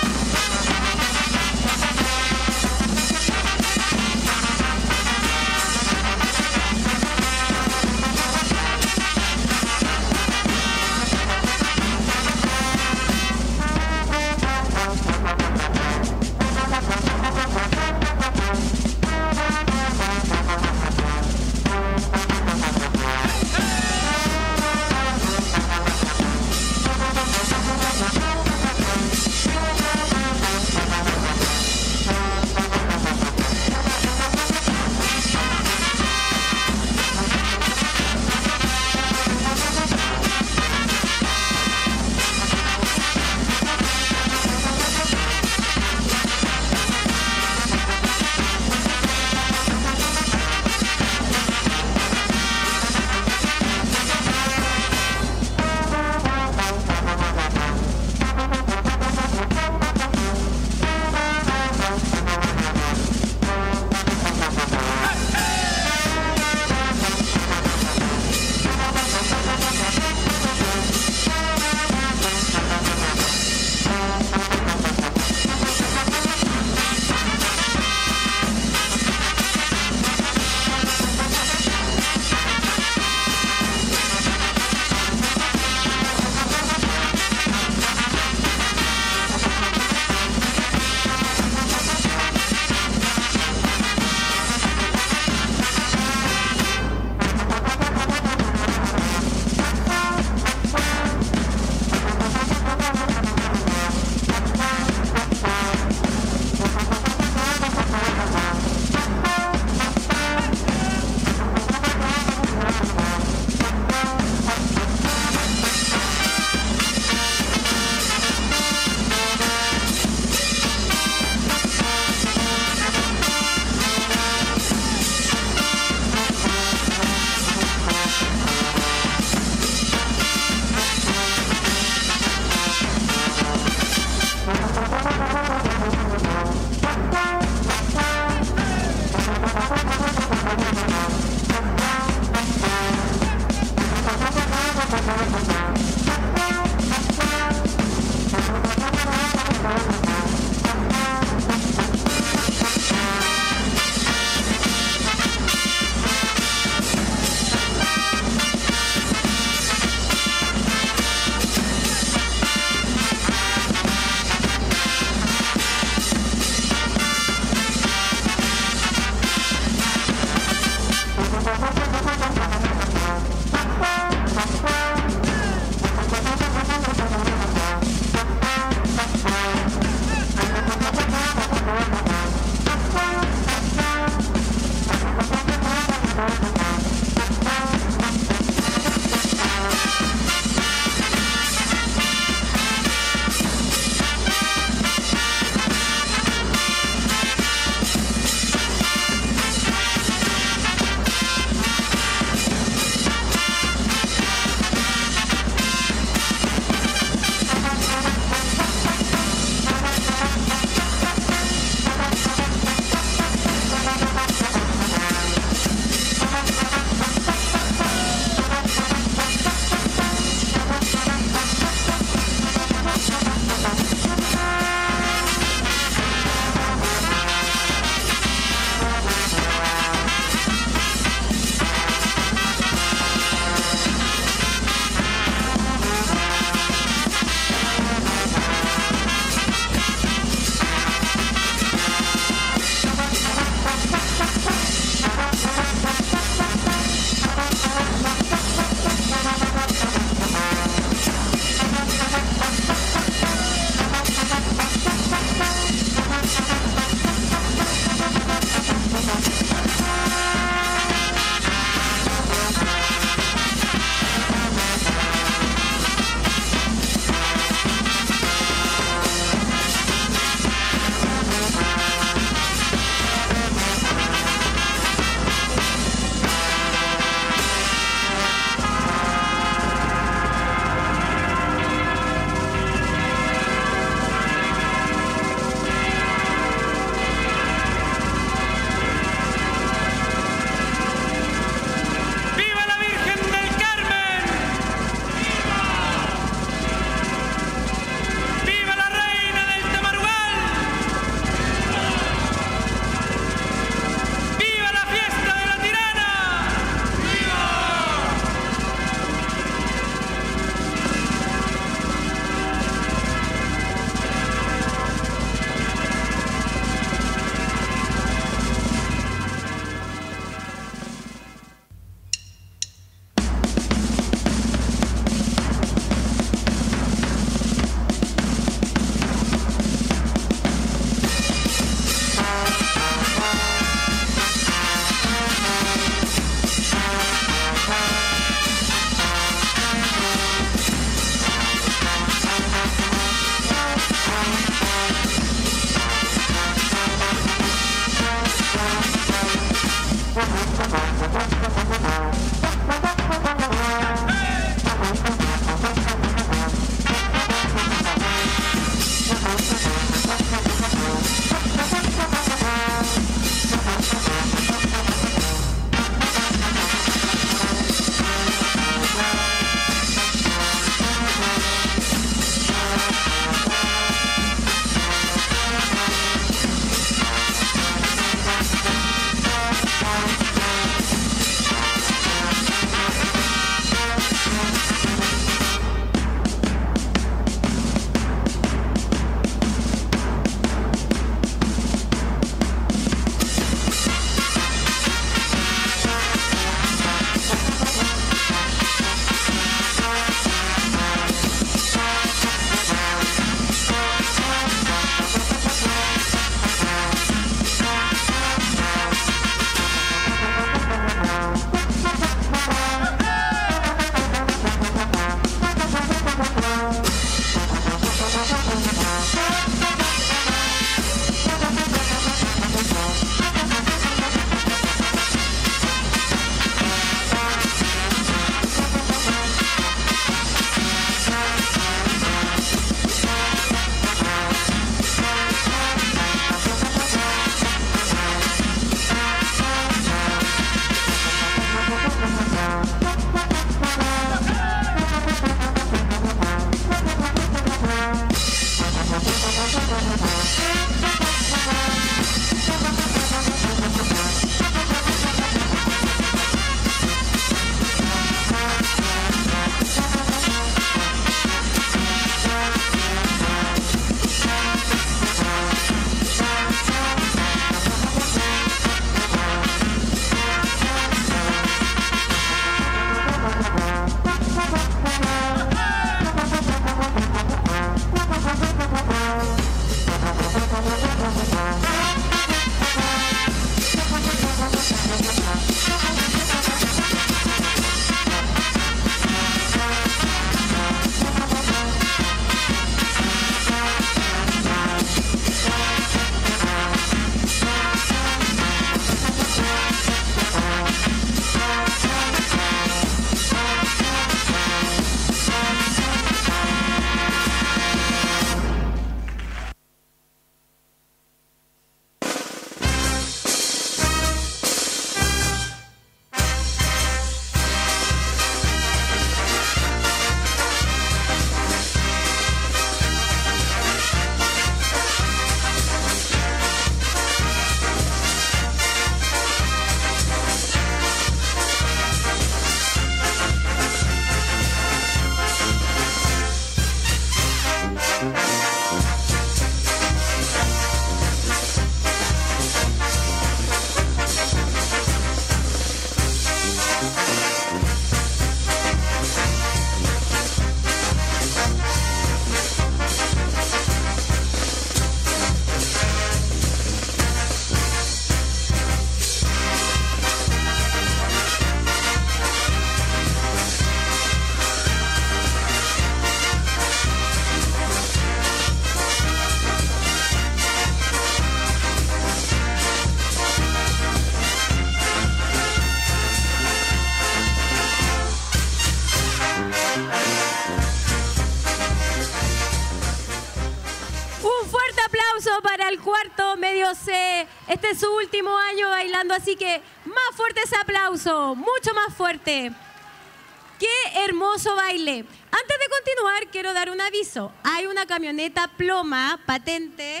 Speaker 2: el cuarto medio C. Este es su último año bailando, así que más fuerte ese aplauso, mucho más fuerte. ¡Qué hermoso baile! Antes de continuar, quiero dar un aviso. Hay una camioneta Ploma, patente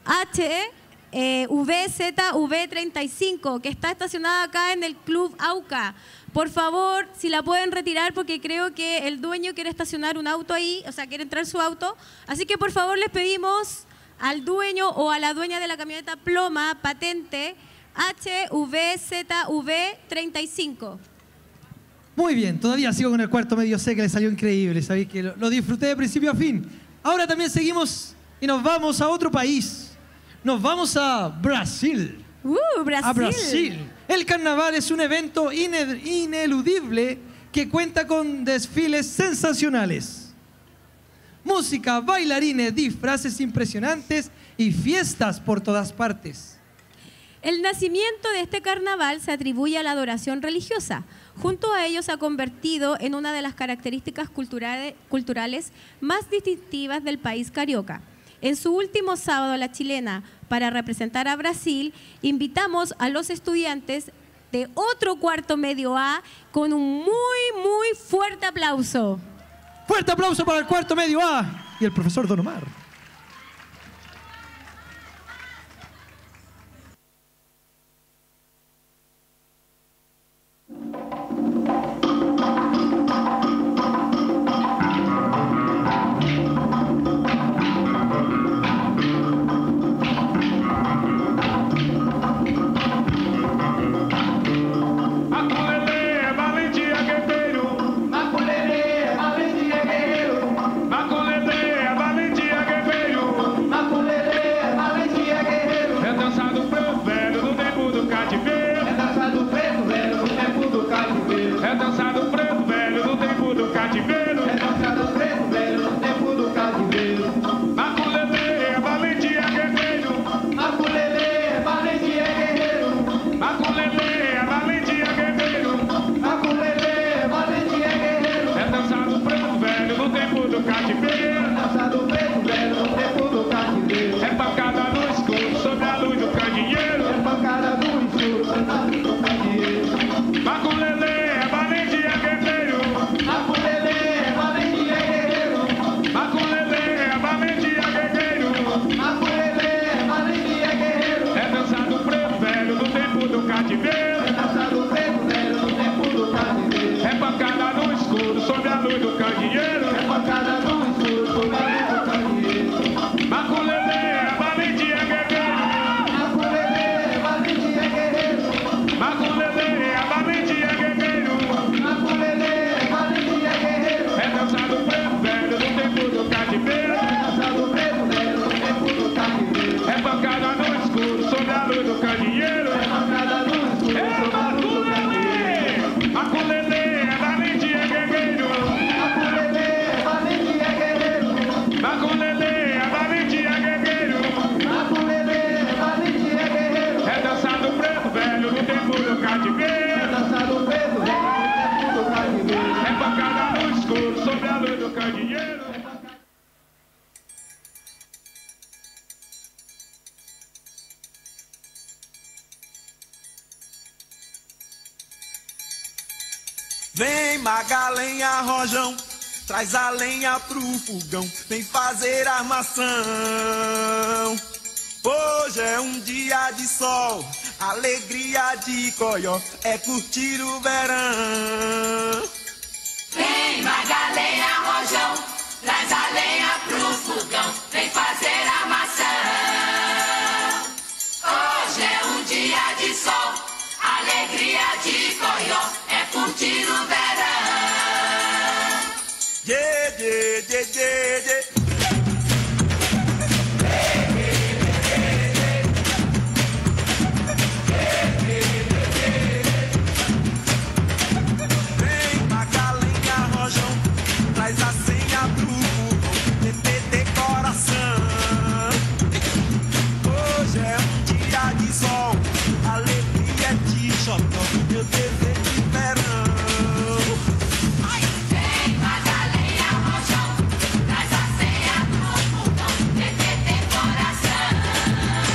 Speaker 2: VZV35, que está estacionada acá en el Club AUCA. Por favor, si la pueden retirar, porque creo que el dueño quiere estacionar un auto ahí, o sea, quiere entrar su auto. Así que, por favor, les pedimos al dueño o a la dueña de la camioneta Ploma, patente HVZV35.
Speaker 4: Muy bien, todavía sigo con el cuarto medio C, que le salió increíble, sabéis que lo disfruté de principio a fin. Ahora también seguimos y nos vamos a otro país. Nos vamos a Brasil.
Speaker 2: Brasil.
Speaker 4: A Brasil. El carnaval es un evento ineludible que cuenta con desfiles sensacionales. Música, bailarines, disfraces impresionantes y fiestas por todas partes.
Speaker 2: El nacimiento de este carnaval se atribuye a la adoración religiosa. Junto a ello se ha convertido en una de las características culturales más distintivas del país carioca. En su último sábado, la chilena, para representar a Brasil, invitamos a los estudiantes de otro cuarto medio A con un muy fuerte aplauso.
Speaker 4: Fuerte aplauso para el cuarto medio A y el profesor Don Omar.
Speaker 3: Vem Magalenha, Rojão, traz a lenha pro fogão, vem fazer armação. Hoje é um dia de sol, alegria de coió, é curtir o verão.
Speaker 12: Vem Magalenha, Rojão, traz a lenha pro fogão, vem fazer armação. Hoje é um dia de sol, alegria de coió, é curtir o verão.
Speaker 3: Yeah, yeah, yeah, yeah, yeah. Vem Magalenha, Rojão, traz a senha pro fogão, TT decoração. Hoje é um dia de sol, alegria de xotó, meu desejo de verão.
Speaker 12: Vem Magalenha, Rojão, traz a senha pro fogão, TT decoração.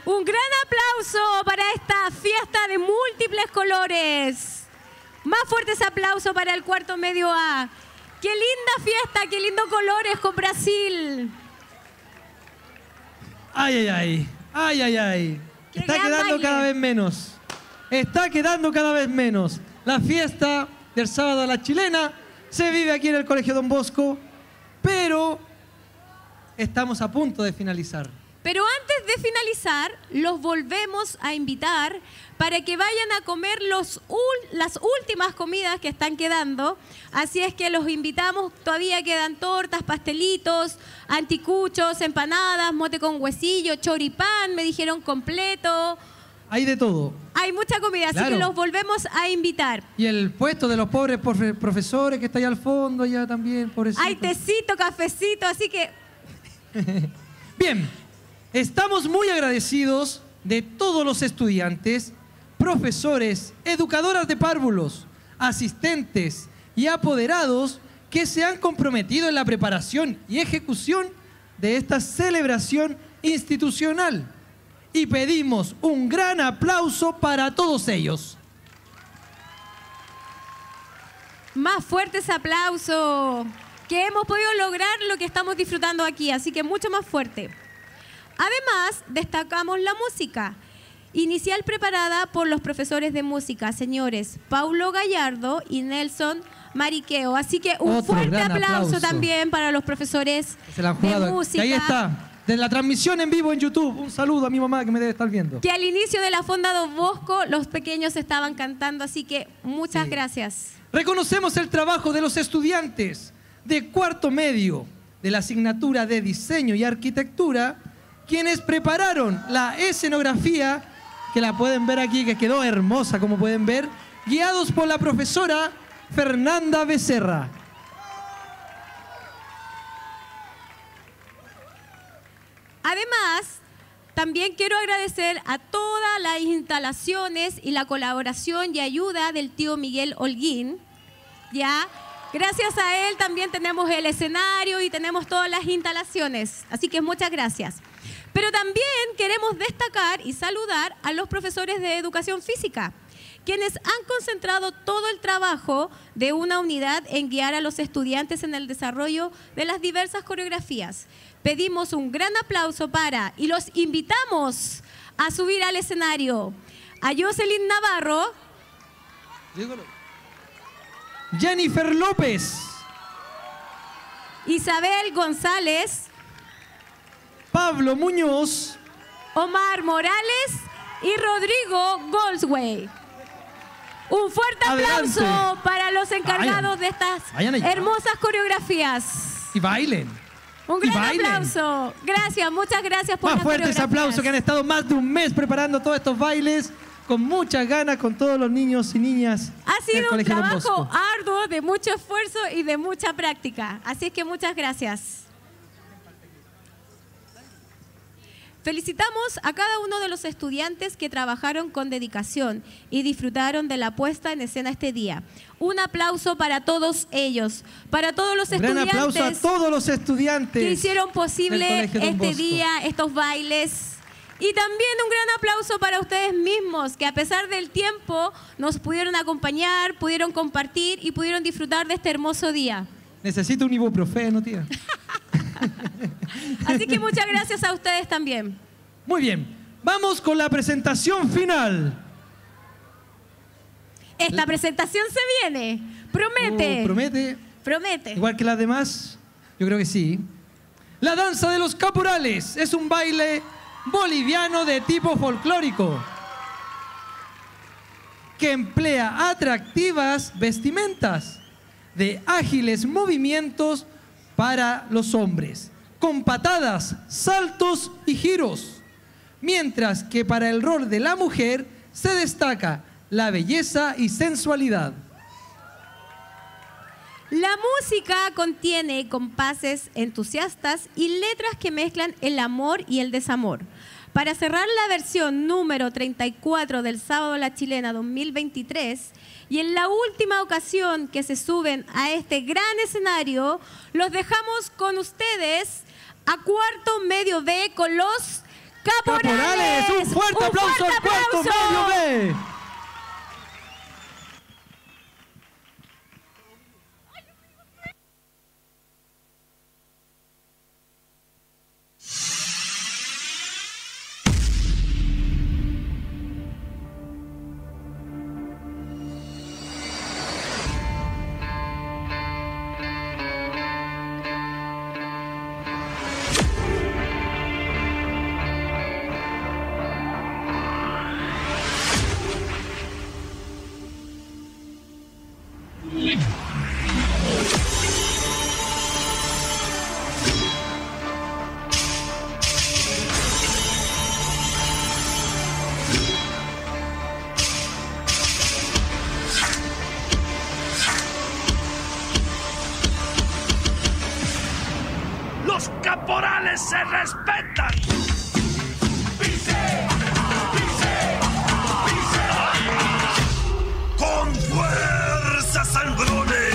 Speaker 2: Un gran aplauso para esta fiesta de múltiples colores. Más fuertes aplausos para el cuarto medio A. ¡Qué linda fiesta! ¡Qué lindo colores con Brasil!
Speaker 4: ¡Ay, ay, ay! ¡Ay, ay, ay! Está quedando cada vez menos. Está quedando cada vez menos. La fiesta del sábado a la chilena se vive aquí en el Colegio Don Bosco, pero estamos a punto de finalizar.
Speaker 2: Pero antes de finalizar, los volvemos a invitar para que vayan a comer las últimas comidas que están quedando. Así es que los invitamos, todavía quedan tortas, pastelitos, anticuchos, empanadas, mote con huesillo, choripán, me dijeron completo.
Speaker 4: Hay de todo.
Speaker 2: Hay mucha comida,
Speaker 4: Claro.
Speaker 2: así que los volvemos a invitar.
Speaker 4: Y el puesto de los pobres profesores que está allá al fondo, allá también, pobrecito.
Speaker 2: Hay tecito, cafecito, así que...
Speaker 4: Bien, estamos muy agradecidos de todos los estudiantes, profesores, educadoras de párvulos, asistentes y apoderados que se han comprometido en la preparación y ejecución de esta celebración institucional. Y pedimos un gran aplauso para todos ellos.
Speaker 2: Más fuertes aplausos, que hemos podido lograr lo que estamos disfrutando aquí, así que mucho más fuerte. Además, destacamos la música inicial preparada por los profesores de música, señores Paulo Gallardo y Nelson Mariqueo. Así que un
Speaker 4: Otro
Speaker 2: fuerte
Speaker 4: gran
Speaker 2: aplauso también para los profesores
Speaker 4: Se la han
Speaker 2: de
Speaker 4: jugado.
Speaker 2: música.
Speaker 4: Y ahí está, de la transmisión en vivo en YouTube. Un saludo a mi mamá que me debe estar viendo.
Speaker 2: Que al inicio de la Fonda Don Bosco los pequeños estaban cantando, así que muchas gracias.
Speaker 4: Reconocemos el trabajo de los estudiantes de cuarto medio de la asignatura de Diseño y Arquitectura, quienes prepararon la escenografía, que la pueden ver aquí, que quedó hermosa, como pueden ver, guiados por la profesora Fernanda Becerra.
Speaker 2: Además, también quiero agradecer a todas las instalaciones y la colaboración y ayuda del tío Miguel Holguín. ¿Ya? Gracias a él también tenemos el escenario y tenemos todas las instalaciones. Así que muchas gracias. Pero también queremos destacar y saludar a los profesores de educación física, quienes han concentrado todo el trabajo de una unidad en guiar a los estudiantes en el desarrollo de las diversas coreografías. Pedimos un gran aplauso para y los invitamos a subir al escenario a Jocelyn Navarro,
Speaker 4: Jennifer López,
Speaker 2: Isabel González,
Speaker 4: Pablo Muñoz,
Speaker 2: Omar Morales y Rodrigo Goldsway. Un fuerte aplauso
Speaker 4: Adelante.
Speaker 2: para los encargados
Speaker 4: Vayan.
Speaker 2: de estas
Speaker 4: Vayan allá.
Speaker 2: hermosas coreografías.
Speaker 4: y bailen.
Speaker 2: Un
Speaker 4: Y
Speaker 2: gran
Speaker 4: bailen.
Speaker 2: aplauso. Gracias, muchas gracias por
Speaker 4: Más
Speaker 2: las
Speaker 4: fuertes
Speaker 2: coreografías.
Speaker 4: aplausos, que han estado más de un mes preparando todos estos bailes con muchas ganas, con todos los niños y niñas
Speaker 2: Ha
Speaker 4: del
Speaker 2: sido un
Speaker 4: Colegio Don
Speaker 2: trabajo
Speaker 4: Bosco.
Speaker 2: arduo, de mucho esfuerzo y de mucha práctica. Así es que muchas gracias. Felicitamos a cada uno de los estudiantes que trabajaron con dedicación y disfrutaron de la puesta en escena este día. Un aplauso para todos ellos, para todos los
Speaker 4: Un gran
Speaker 2: estudiantes
Speaker 4: aplauso a todos los estudiantes
Speaker 2: que hicieron posible
Speaker 4: del Colegio Don
Speaker 2: este
Speaker 4: Bosco.
Speaker 2: día, estos bailes. Y también un gran aplauso para ustedes mismos, que a pesar del tiempo nos pudieron acompañar, pudieron compartir y pudieron disfrutar de este hermoso día.
Speaker 4: Necesito un ibuprofeno, tía.
Speaker 2: Así que muchas gracias a ustedes también.
Speaker 4: Muy bien, vamos con la presentación final.
Speaker 2: Esta presentación se viene. Promete.
Speaker 4: Promete,
Speaker 2: Promete.
Speaker 4: igual que las demás, yo creo que sí. La danza de los caporales es un baile boliviano de tipo folclórico que emplea atractivas vestimentas de ágiles movimientos para los hombres, con patadas, saltos y giros, mientras que para el rol de la mujer se destaca la belleza y sensualidad.
Speaker 2: La música contiene compases entusiastas y letras que mezclan el amor y el desamor. Para cerrar la versión número 34 del Sábado a la Chilena 2023 y en la última ocasión que se suben a este gran escenario, los dejamos con ustedes a cuarto medio B con los Caporales.
Speaker 4: Un fuerte aplauso al cuarto medio B.
Speaker 13: Los caporales se respetan. Con fuerza, sangrones.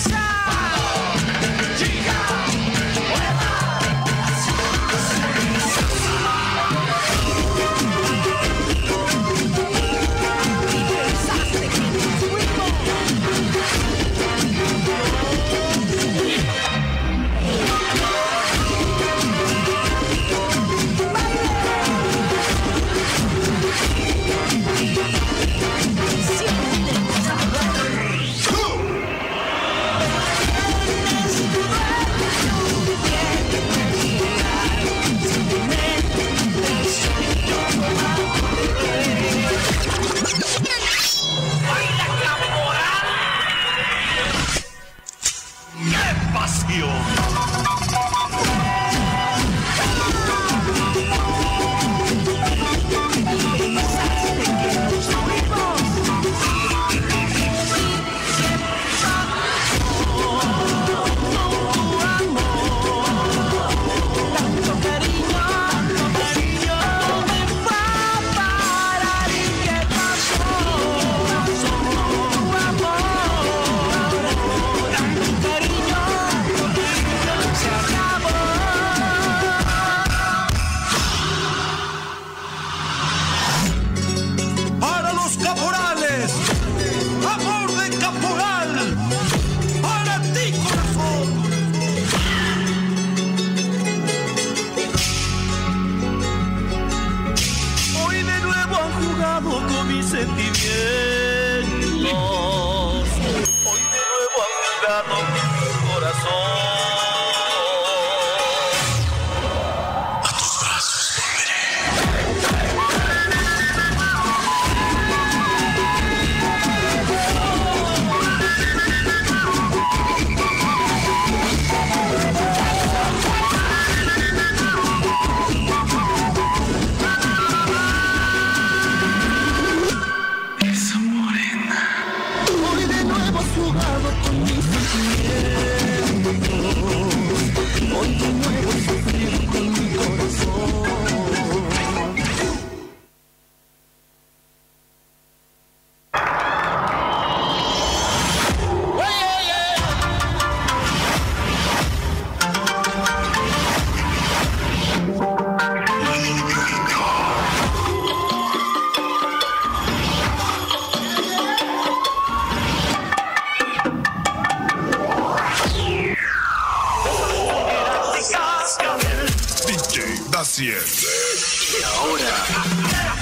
Speaker 14: Y ahora...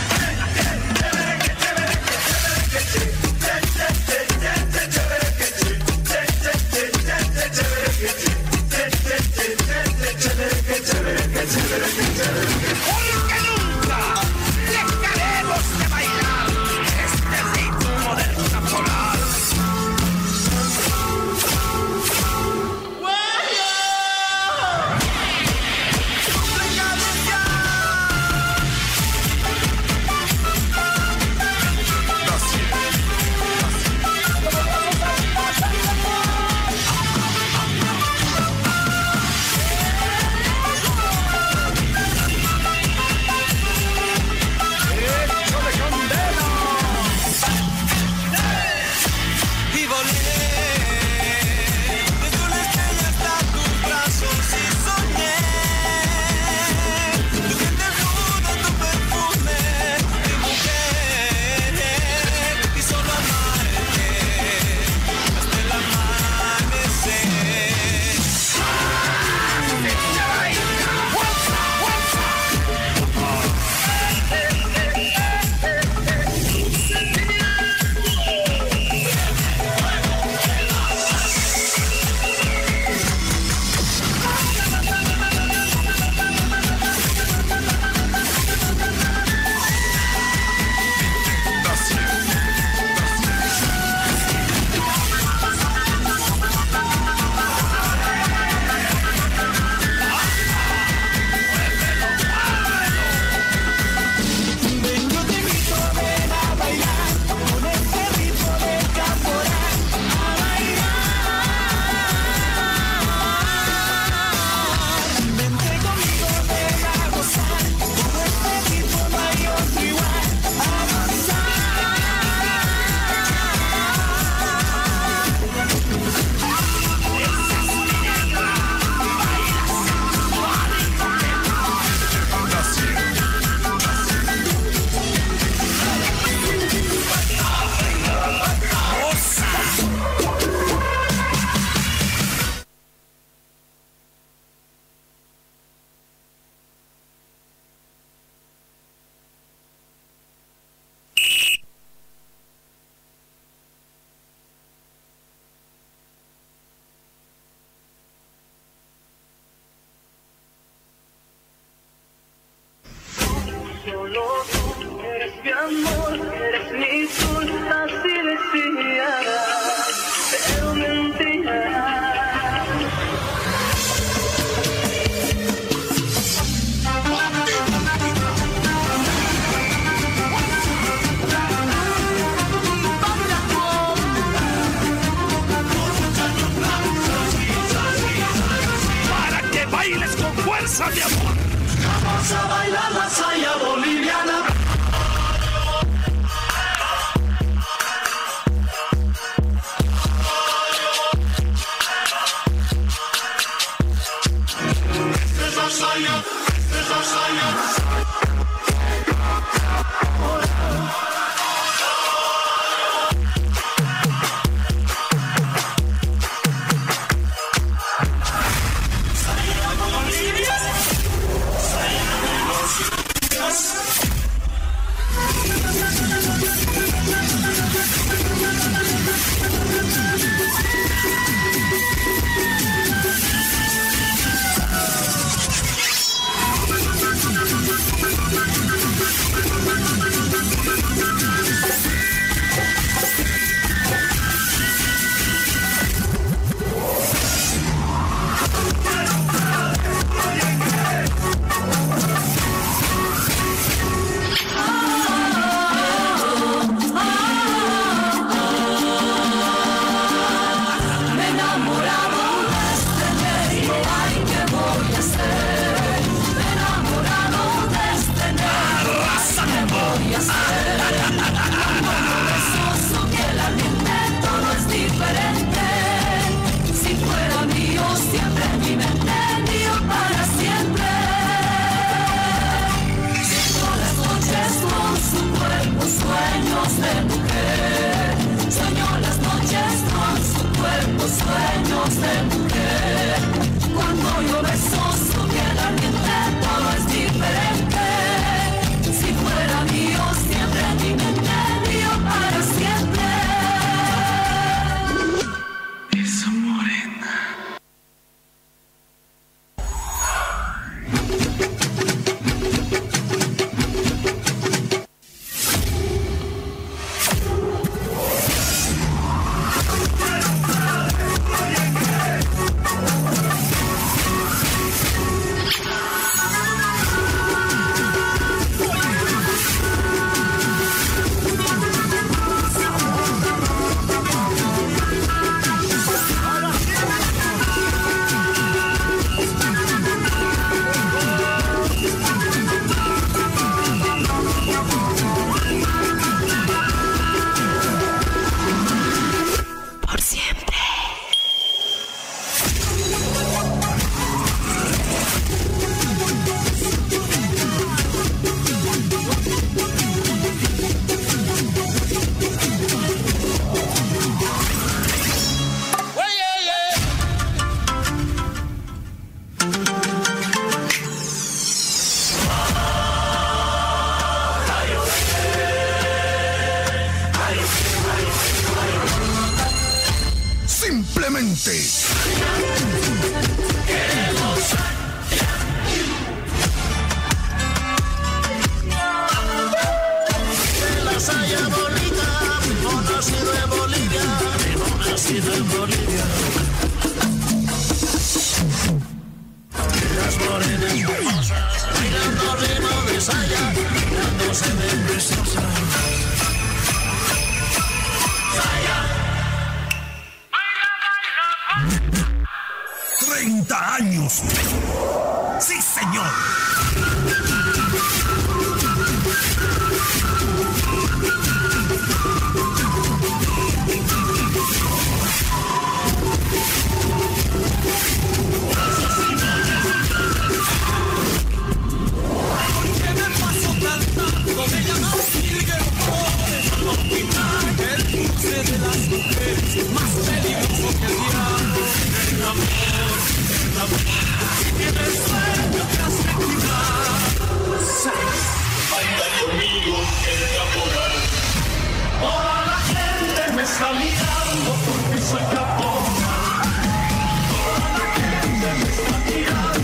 Speaker 13: Porque nunca dejaremos de bailar este ritmo del caporal.
Speaker 15: mi amor, eres mi sol, así decía, pero mentira.
Speaker 13: Para que bailes con fuerza de amor.
Speaker 3: Vamos a bailar la saya boliviana.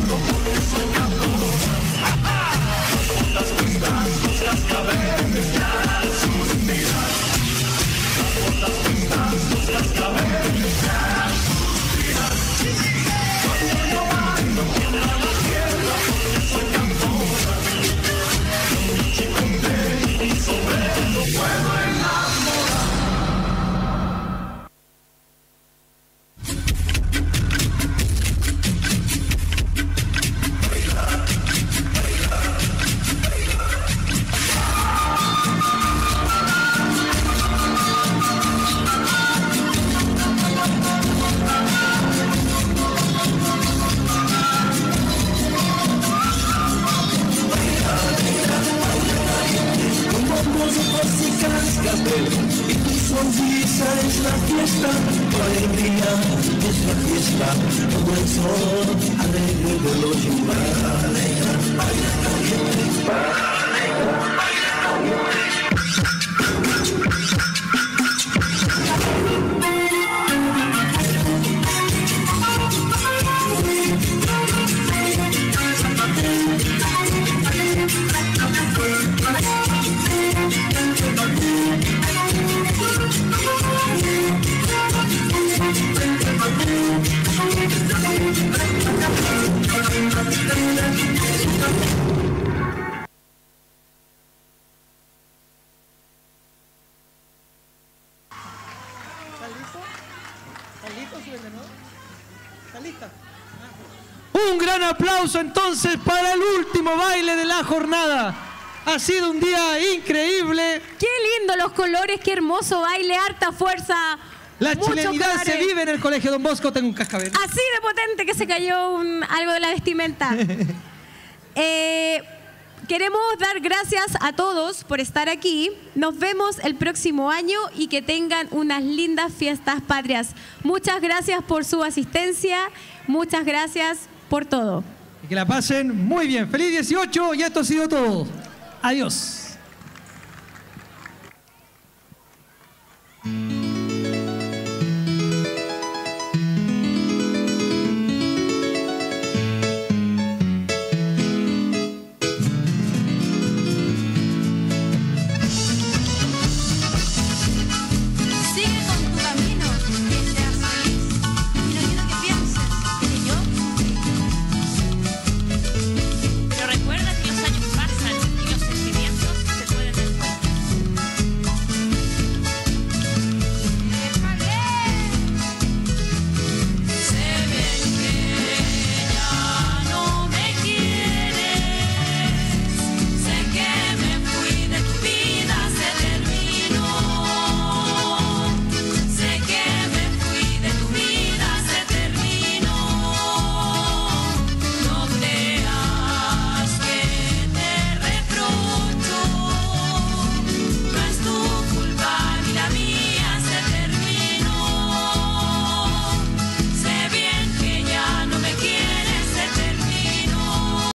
Speaker 3: Las
Speaker 9: como el sol alegre de los umbrales.
Speaker 4: Un gran aplauso entonces para el último baile de la jornada. Ha sido un día increíble.
Speaker 2: Qué lindo los colores, qué hermoso baile, harta fuerza.
Speaker 4: La chilenidad se vive en el Colegio Don Bosco. Tengo un cascabel.
Speaker 2: Así de potente que se cayó algo de la vestimenta. Queremos dar gracias a todos por estar aquí. Nos vemos el próximo año y que tengan unas lindas fiestas patrias. Muchas gracias por su asistencia. Muchas gracias por todo.
Speaker 4: Y que la pasen muy bien. Feliz 18 y esto ha sido todo. Adiós.